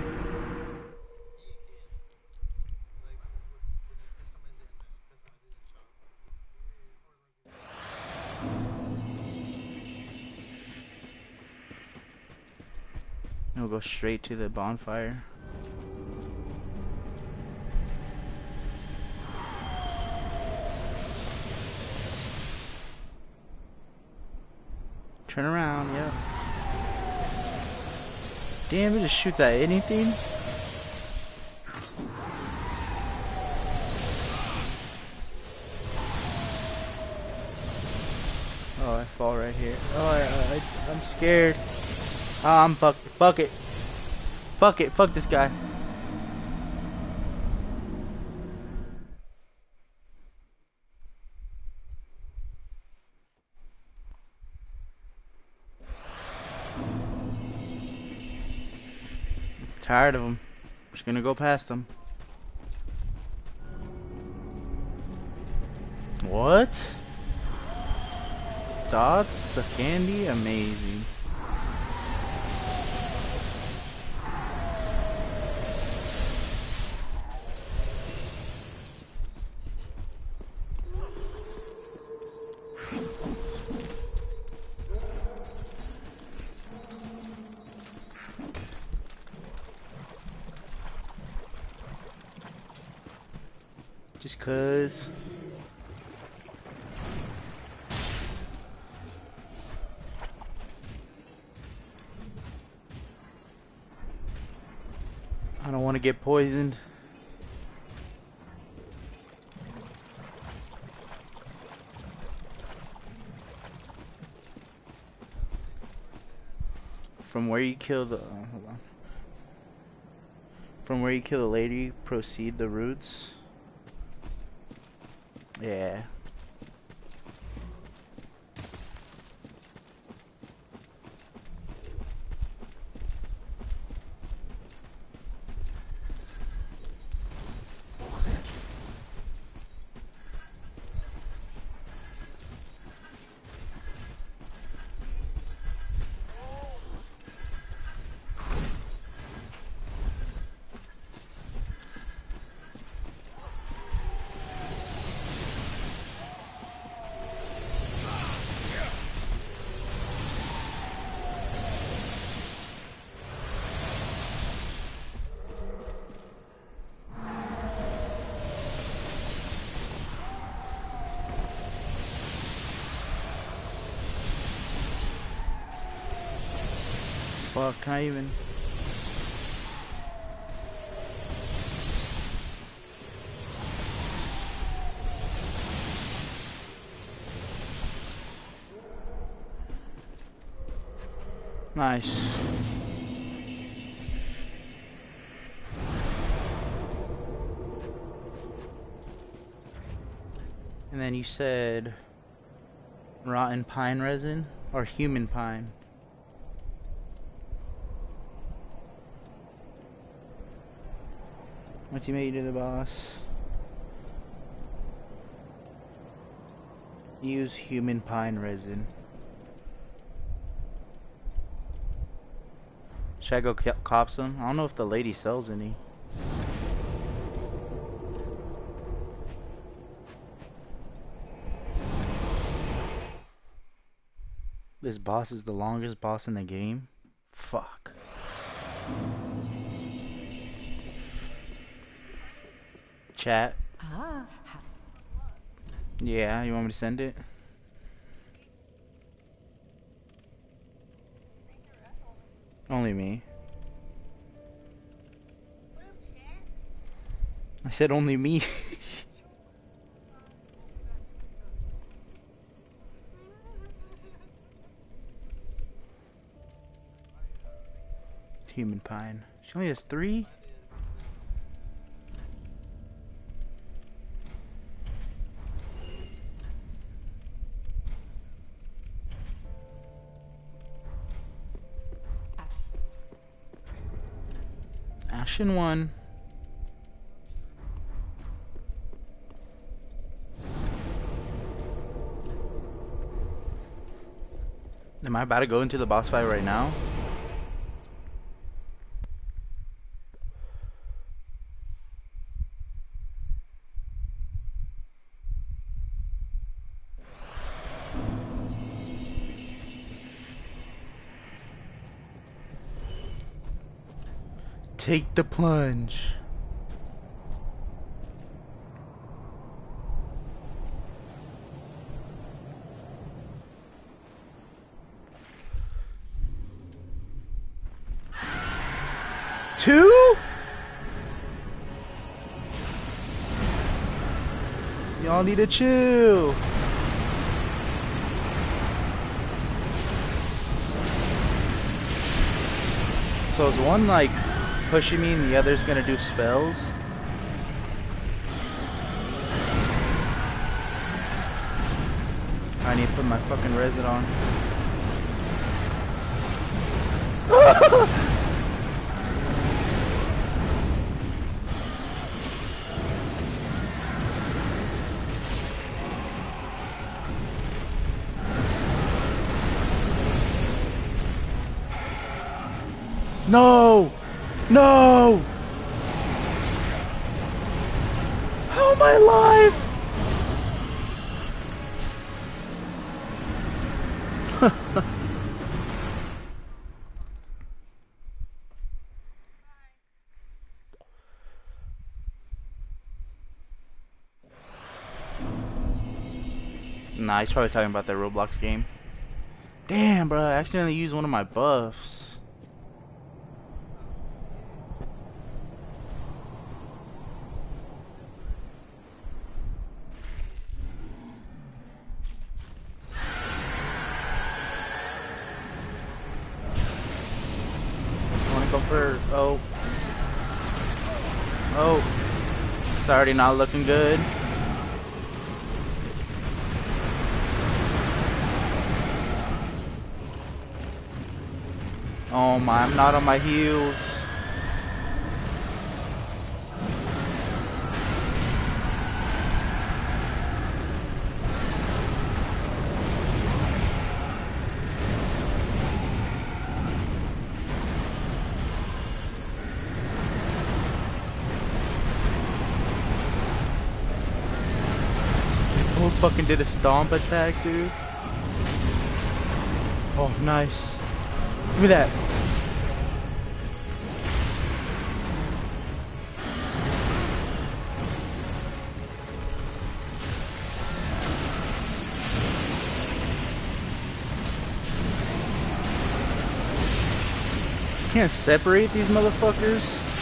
We'll go straight to the bonfire. Turn around, yeah. Damn, it just shoots at anything. Oh, I fall right here. Oh, I, I, I'm scared. Oh, I'm fucked. Fuck it. Fuck it. Fuck this guy. Tired of him. Just gonna go past him. What? Dots? The candy? Amazing. Just cuz. I don't want to get poisoned. From where you kill the, oh, hold on. From where you kill the lady, proceed the roots. Yeah. fuck, can I even... Nice. And then you said rotten pine resin or human pine? What's you made to the boss? Use human pine resin. Should I go cop some? I don't know if the lady sells any. This boss is the longest boss in the game? Fuck. Chat. Ah. Yeah, you want me to send it? Only me. I said only me. Human pine. She only has three? Ashen one. Am I about to go into the boss fight right now? Take the plunge. Two? Y'all need to chill. So is one like pushing me and the other's gonna do spells? I need to put my fucking resin on. No! No! How am I alive? Nah, he's probably talking about that Roblox game. Damn, bro, I accidentally used one of my buffs. For oh oh it's already not looking good. Oh my, I'm not on my heels. Fucking did a stomp attack, dude. Oh, nice. Give me that. can't separate these motherfuckers.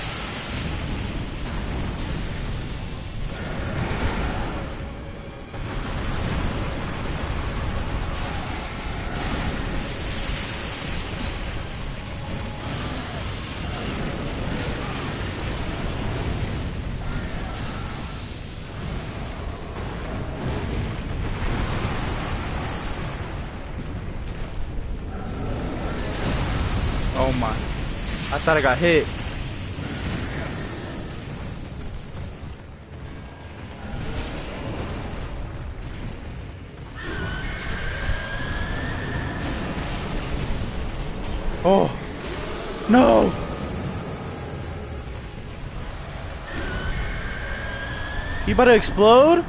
Oh my. I thought I got hit. Oh. No. You about to explode?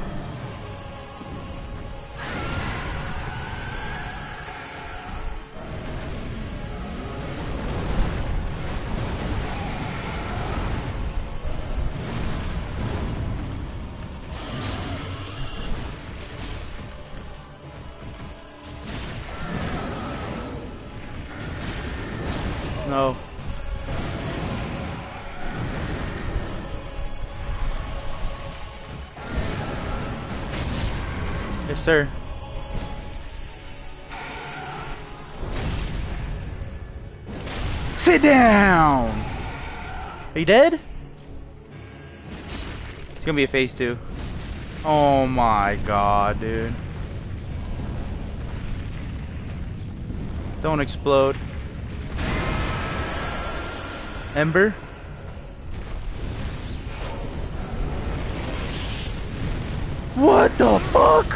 No. Yes, sir. Sit down! Are you dead? It's gonna be a phase two. Oh my god, dude. Don't explode. Ember? What the fuck?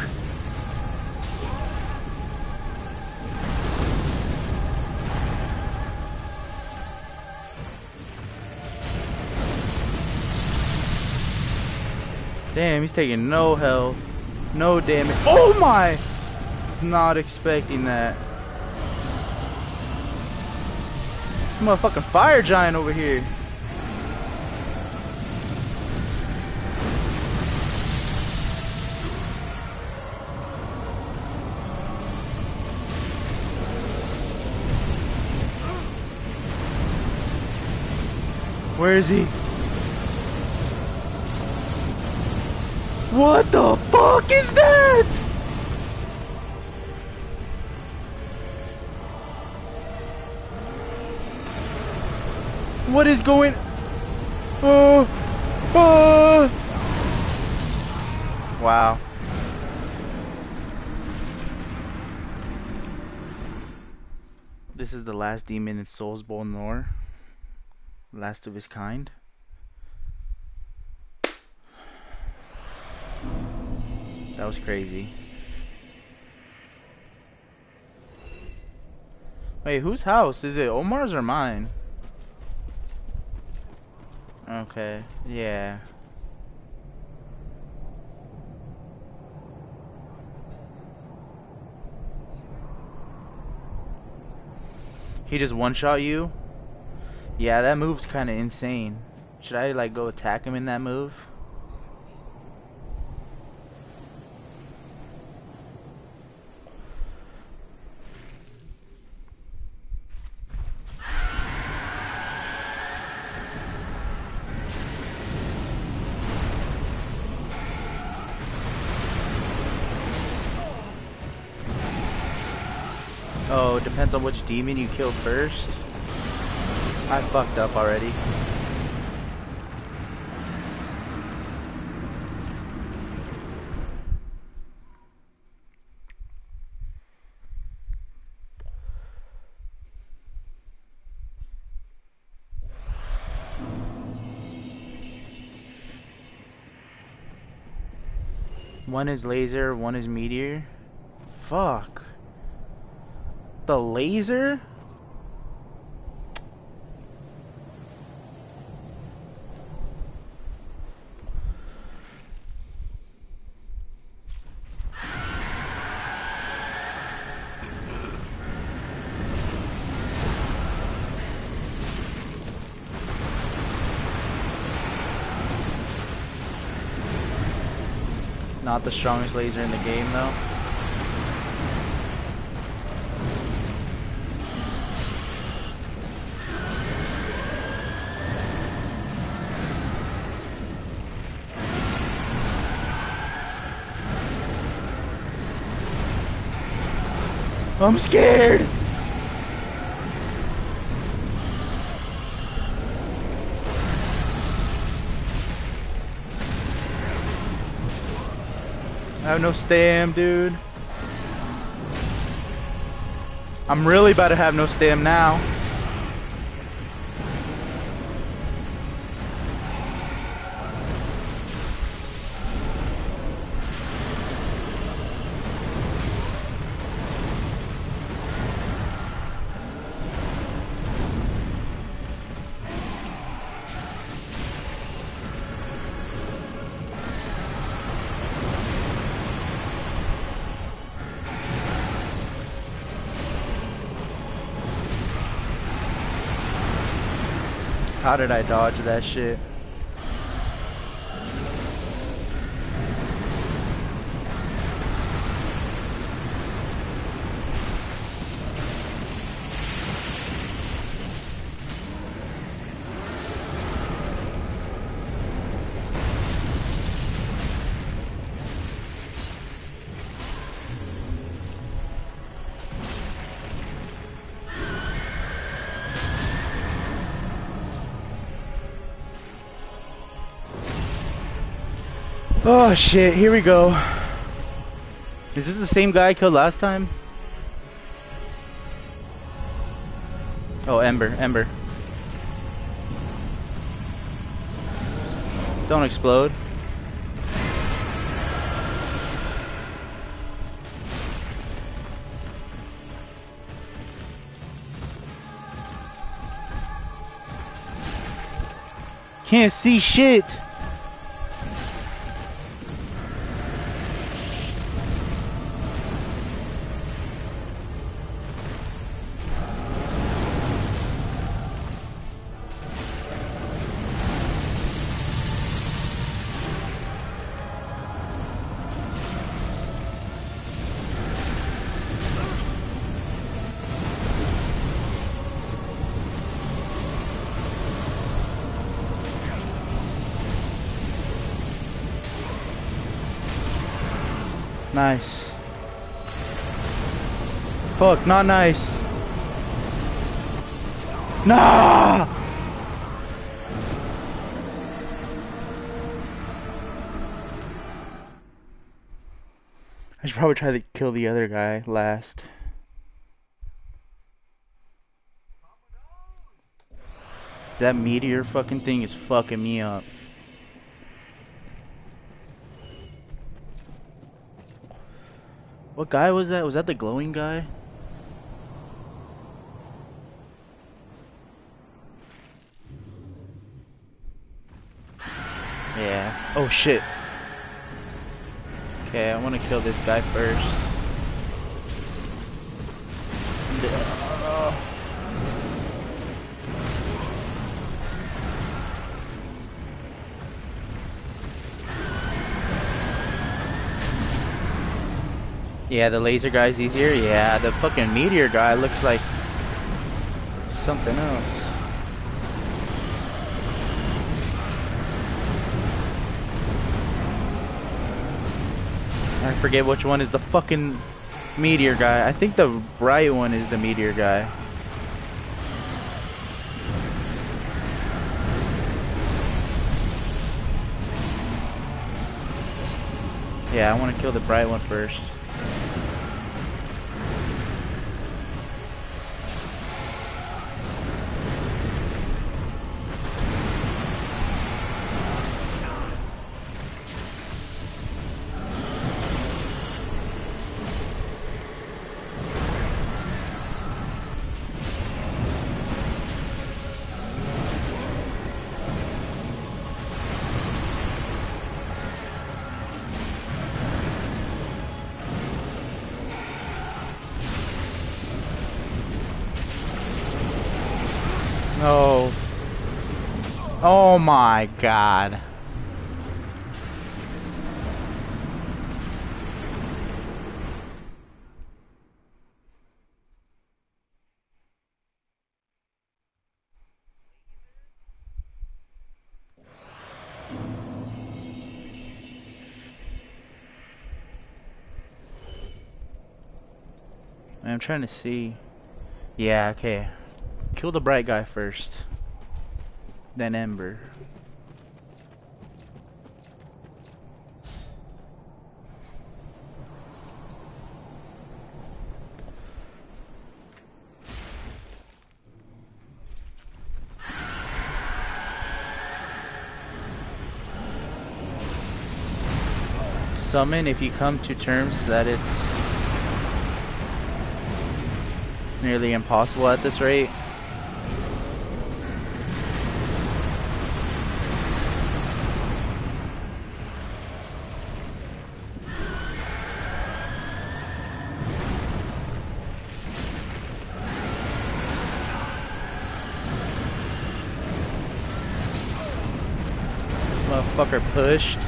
Damn, he's taking no health, no damage. Oh my! Was not expecting that. This motherfucking fire giant over here. Where is he? What the fuck is that? What is going? Oh, oh! Wow. This is the last demon in Soulsborne lore. Last of his kind. That was crazy. Wait, whose house? Is it Omar's or mine? Okay, yeah. He just one-shot you? Yeah, that move's kinda insane. Should I like go attack him in that move? Oh, it depends on which demon you kill first. I fucked up already. One is laser, one is meteor. Fuck. The laser? Not the strongest laser in the game though. I'm scared. I have no stam, dude. I'm really about to have no stam now. How did I dodge that shit? Oh shit, here we go. Is this the same guy I killed last time? Oh, Ember, Ember. Don't explode. Can't see shit. Nice. Fuck, not nice. Nah! I should probably try to kill the other guy last. That meteor fucking thing is fucking me up. What guy was that? Was that the glowing guy? Yeah. Oh shit. Okay, I want to kill this guy first. Uh, yeah, the laser guy's easier. Yeah, the fucking meteor guy looks like something else. I forget which one is the fucking meteor guy. I think the right one is the meteor guy. Yeah, I want to kill the bright one first. No. Oh my god. I'm trying to see. Yeah, okay. Kill the bright guy first. Then Ember. Summon if you come to terms that it's, it's nearly impossible at this rate. Motherfucker pushed.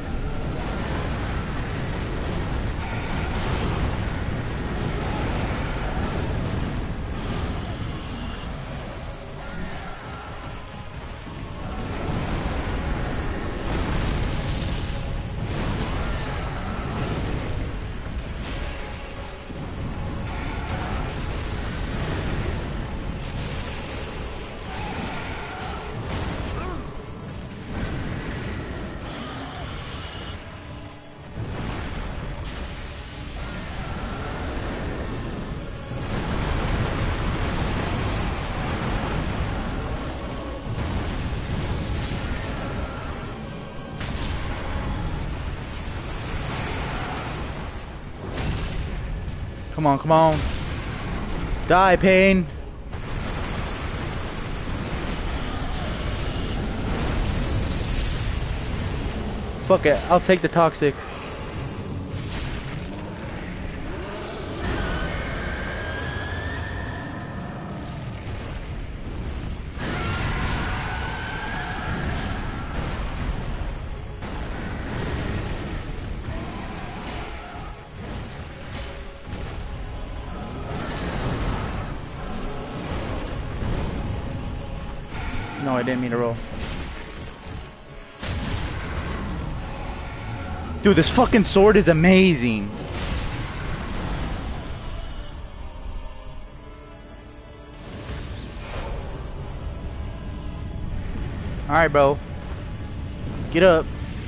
Come on, come on. Die, Pain. Fuck it, I'll take the toxic. No, I didn't mean to roll. Dude, this fucking sword is amazing. Alright, bro. Get up.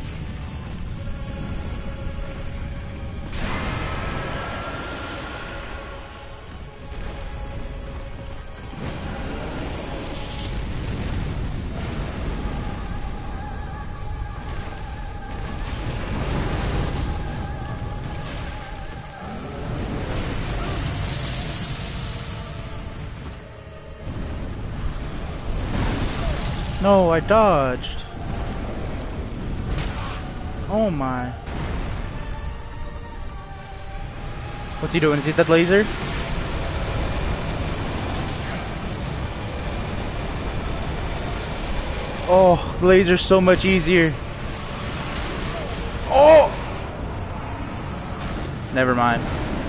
No, I dodged. Oh my. What's he doing? Is he that laser? Oh, the laser's so much easier. Oh! Never mind.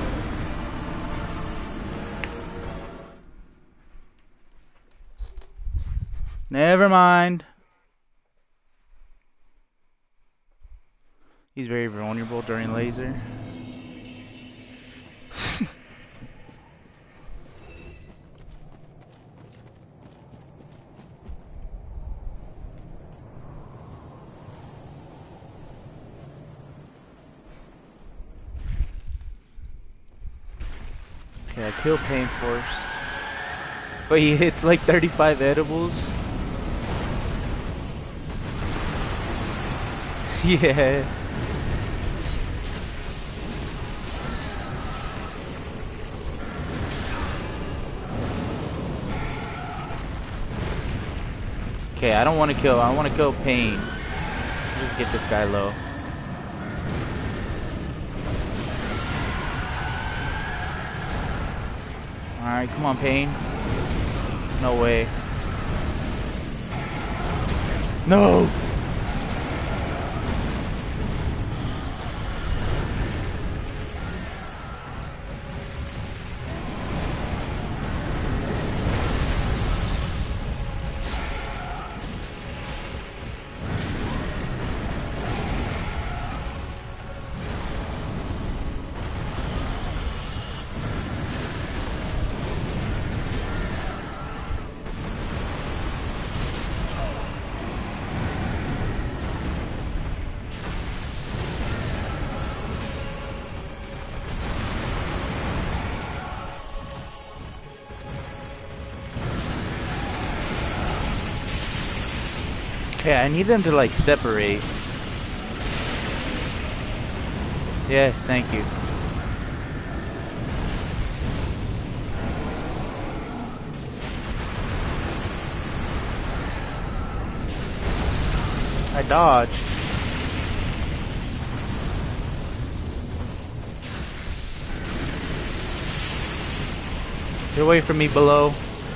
Never mind. He's very vulnerable during laser. Okay, I kill Pain first. But he hits like thirty-five edibles. Yeah. Okay, I don't want to kill. I want to kill Pain. Just get this guy low. Alright, come on, Pain. No way. No! Okay, I need them to like separate. Yes, thank you. I dodged. Get away from me below.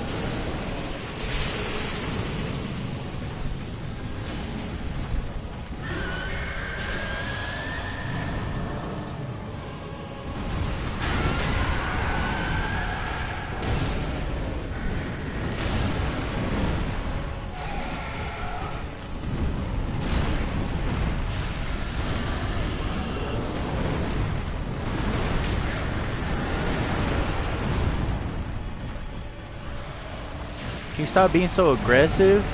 Can you stop being so aggressive?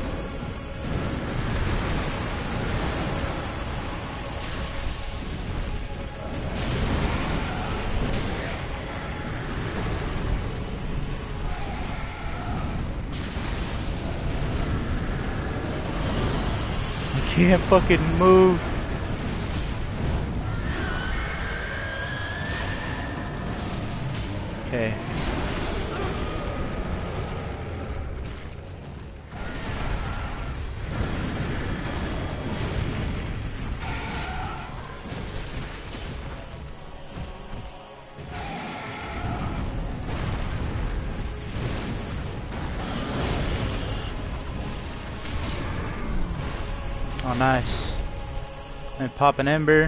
I can't fucking move. Okay. Oh, nice. And pop an ember.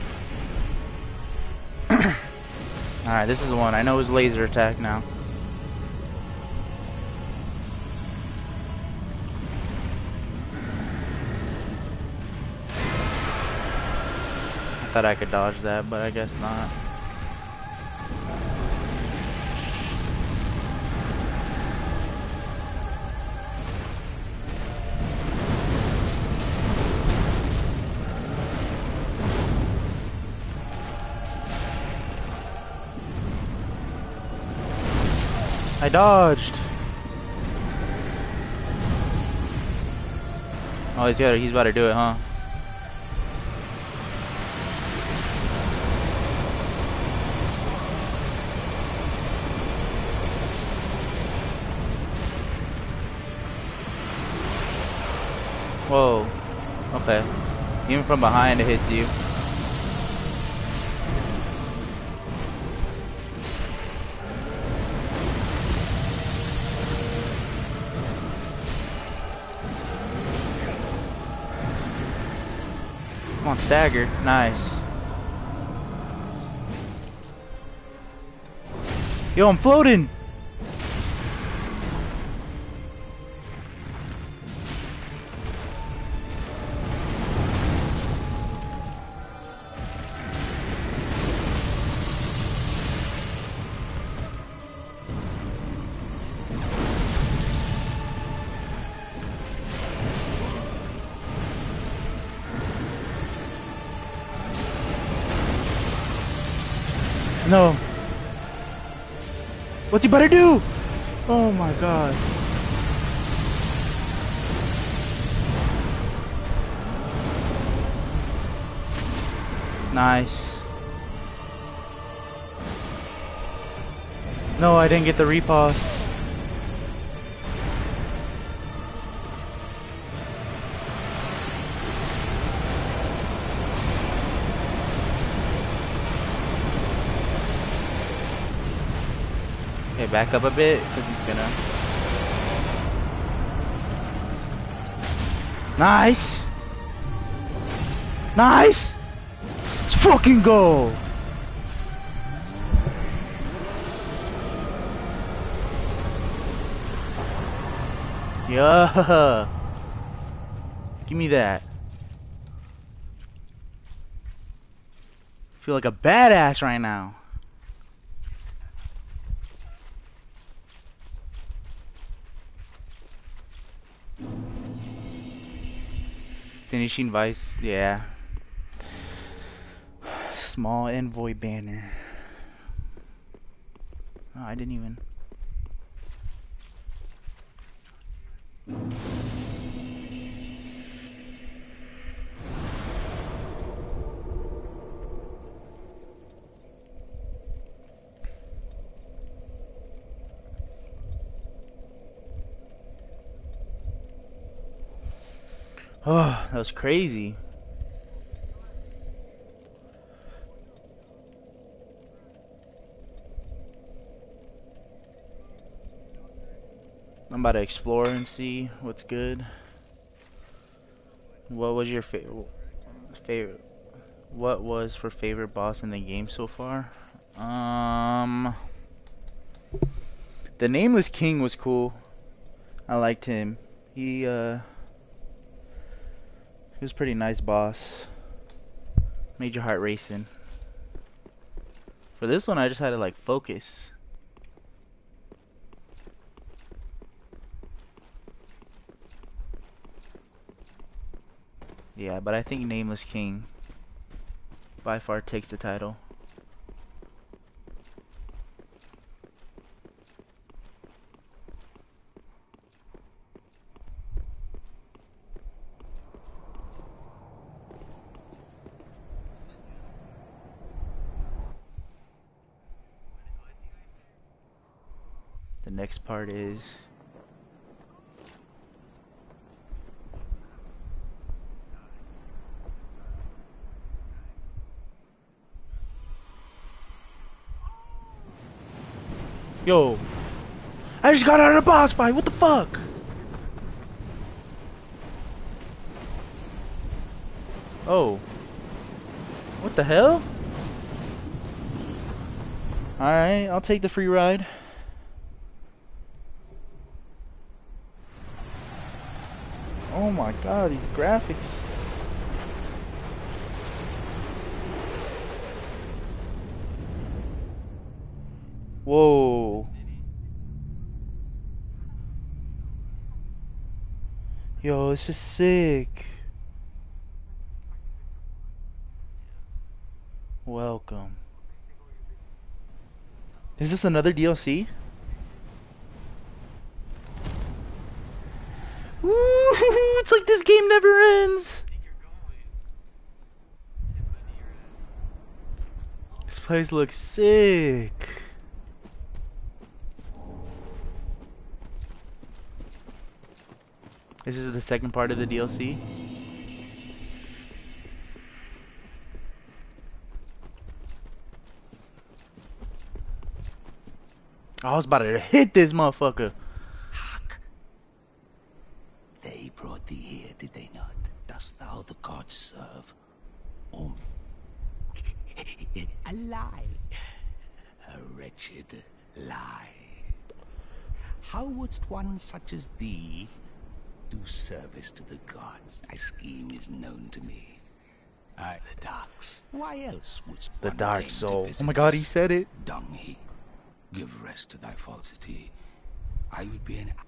Alright, this is the one. I know his laser attack now. I thought I could dodge that, but I guess not. I dodged. Oh, he's got. He's about to do it, huh? Whoa. Okay. Even from behind, it hits you. Come on, stagger. Nice. Yo, I'm floating. No. What's he better do? Oh my god. Nice. No, I didn't get the repause. Okay, back up a bit, because he's gonna... Nice! Nice! Let's fucking go! Yeah! Give me that. I feel like a badass right now. Finishing Vice, yeah. Small envoy banner. Oh, I didn't even. Oh, that was crazy. I'm about to explore and see what's good. What was your favorite? Favorite? What was for favorite boss in the game so far? Um, the Nameless King was cool. I liked him. He uh, he was a pretty nice boss. Made your heart racing. For this one, I just had to like focus. Yeah, but I think Nameless King by far takes the title. The next part is yo, I just got out of the boss fight. What the fuck? Oh, what the hell? Alright, I'll take the free ride. Oh my god, these graphics. Whoa. Yo, this is sick. Welcome. Is this another D L C? Woo! It's like this game never ends. This place looks sick. This is the second part of the D L C. I was about to hit this motherfucker. Hark! They brought thee here, did they not? Dost thou the gods serve? Um, a lie. A wretched lie. How wouldst one such as thee do service to the gods? Thy scheme is known to me. Aye, the darks. Why else wouldst The one Dark deign to Soul. visit Oh my god, he this said it. dung heap? Give rest to thy falsity. I would be an...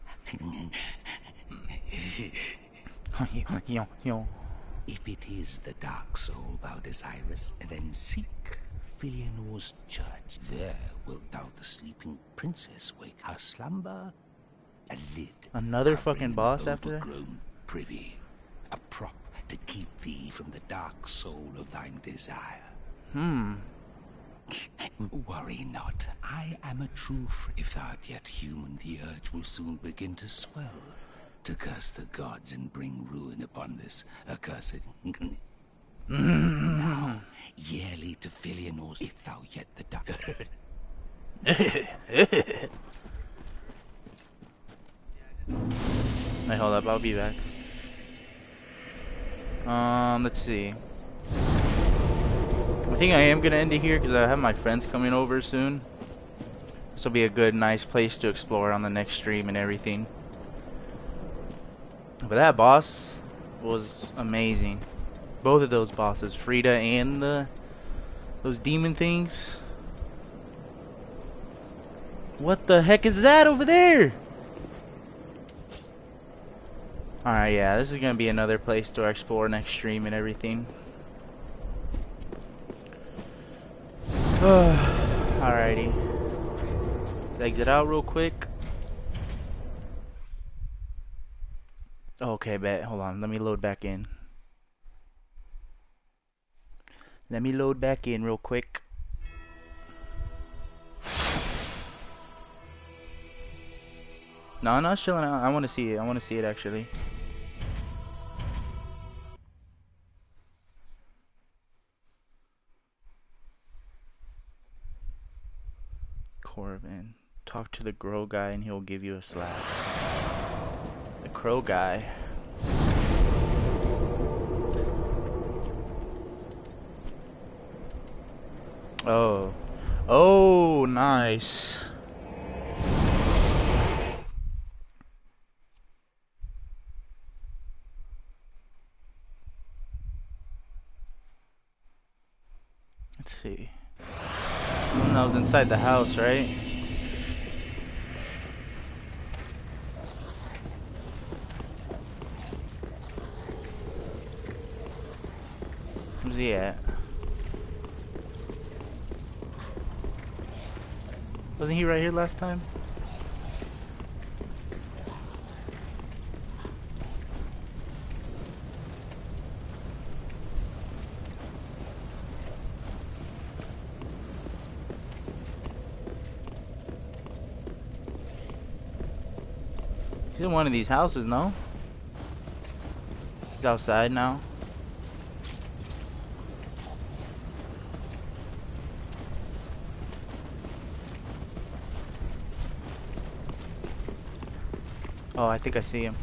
Yo, yo. If it is the dark soul thou desirest, then seek Filianor's church. There wilt thou the sleeping princess wake her slumber. A lid. Another covering fucking an boss after that? overgrown privy. A prop to keep thee from the dark soul of thine desire. Hmm. Worry not, I am a true friend. If thou art yet human, the urge will soon begin to swell, to curse the gods and bring ruin upon this accursed. Now, yearly to Filianor's, if thou yet the dark. Wait, hold up, I'll be back. Um, let's see. I think I am gonna end it here because I have my friends coming over soon. This will be a good, nice place to explore on the next stream and everything. But that boss was amazing. Both of those bosses, Frida and the those demon things. What the heck is that over there? Alright, yeah, this is gonna be another place to explore next stream and everything. Alrighty. Let's exit out real quick. Okay, bet. Hold on. Let me load back in. Let me load back in real quick. No, I'm not chilling out. I want to see it. I want to see it actually. Corbin. Talk to the Grow guy and he'll give you a slap. The Crow guy. Oh. Oh, nice. Let's see. One that was inside the house, right? Where's he at? Wasn't he right here last time? He's in one of these houses, no? He's outside now. Oh, I think I see him.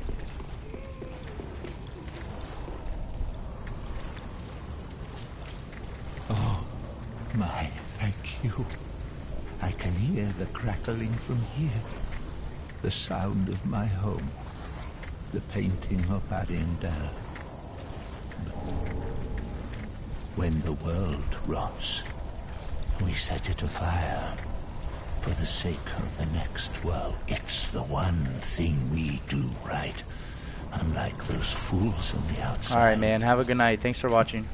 Oh, my, thank you. I can hear the crackling from here. The sound of my home. The painting of Arendelle. When the world rots, we set it afire. For the sake of the next world. It's the one thing we do right. Unlike those fools on the outside. Alright, man. Have a good night. Thanks for watching.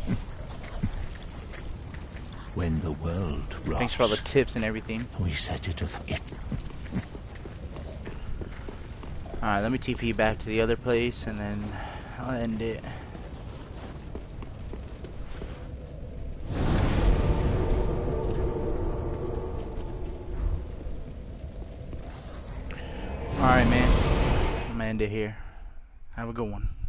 When the world rots, Thanks for all the tips and everything. We set it afire. Alright, let me T P back to the other place and then I'll end it. Alright, man. I'm gonna end it here. Have a good one.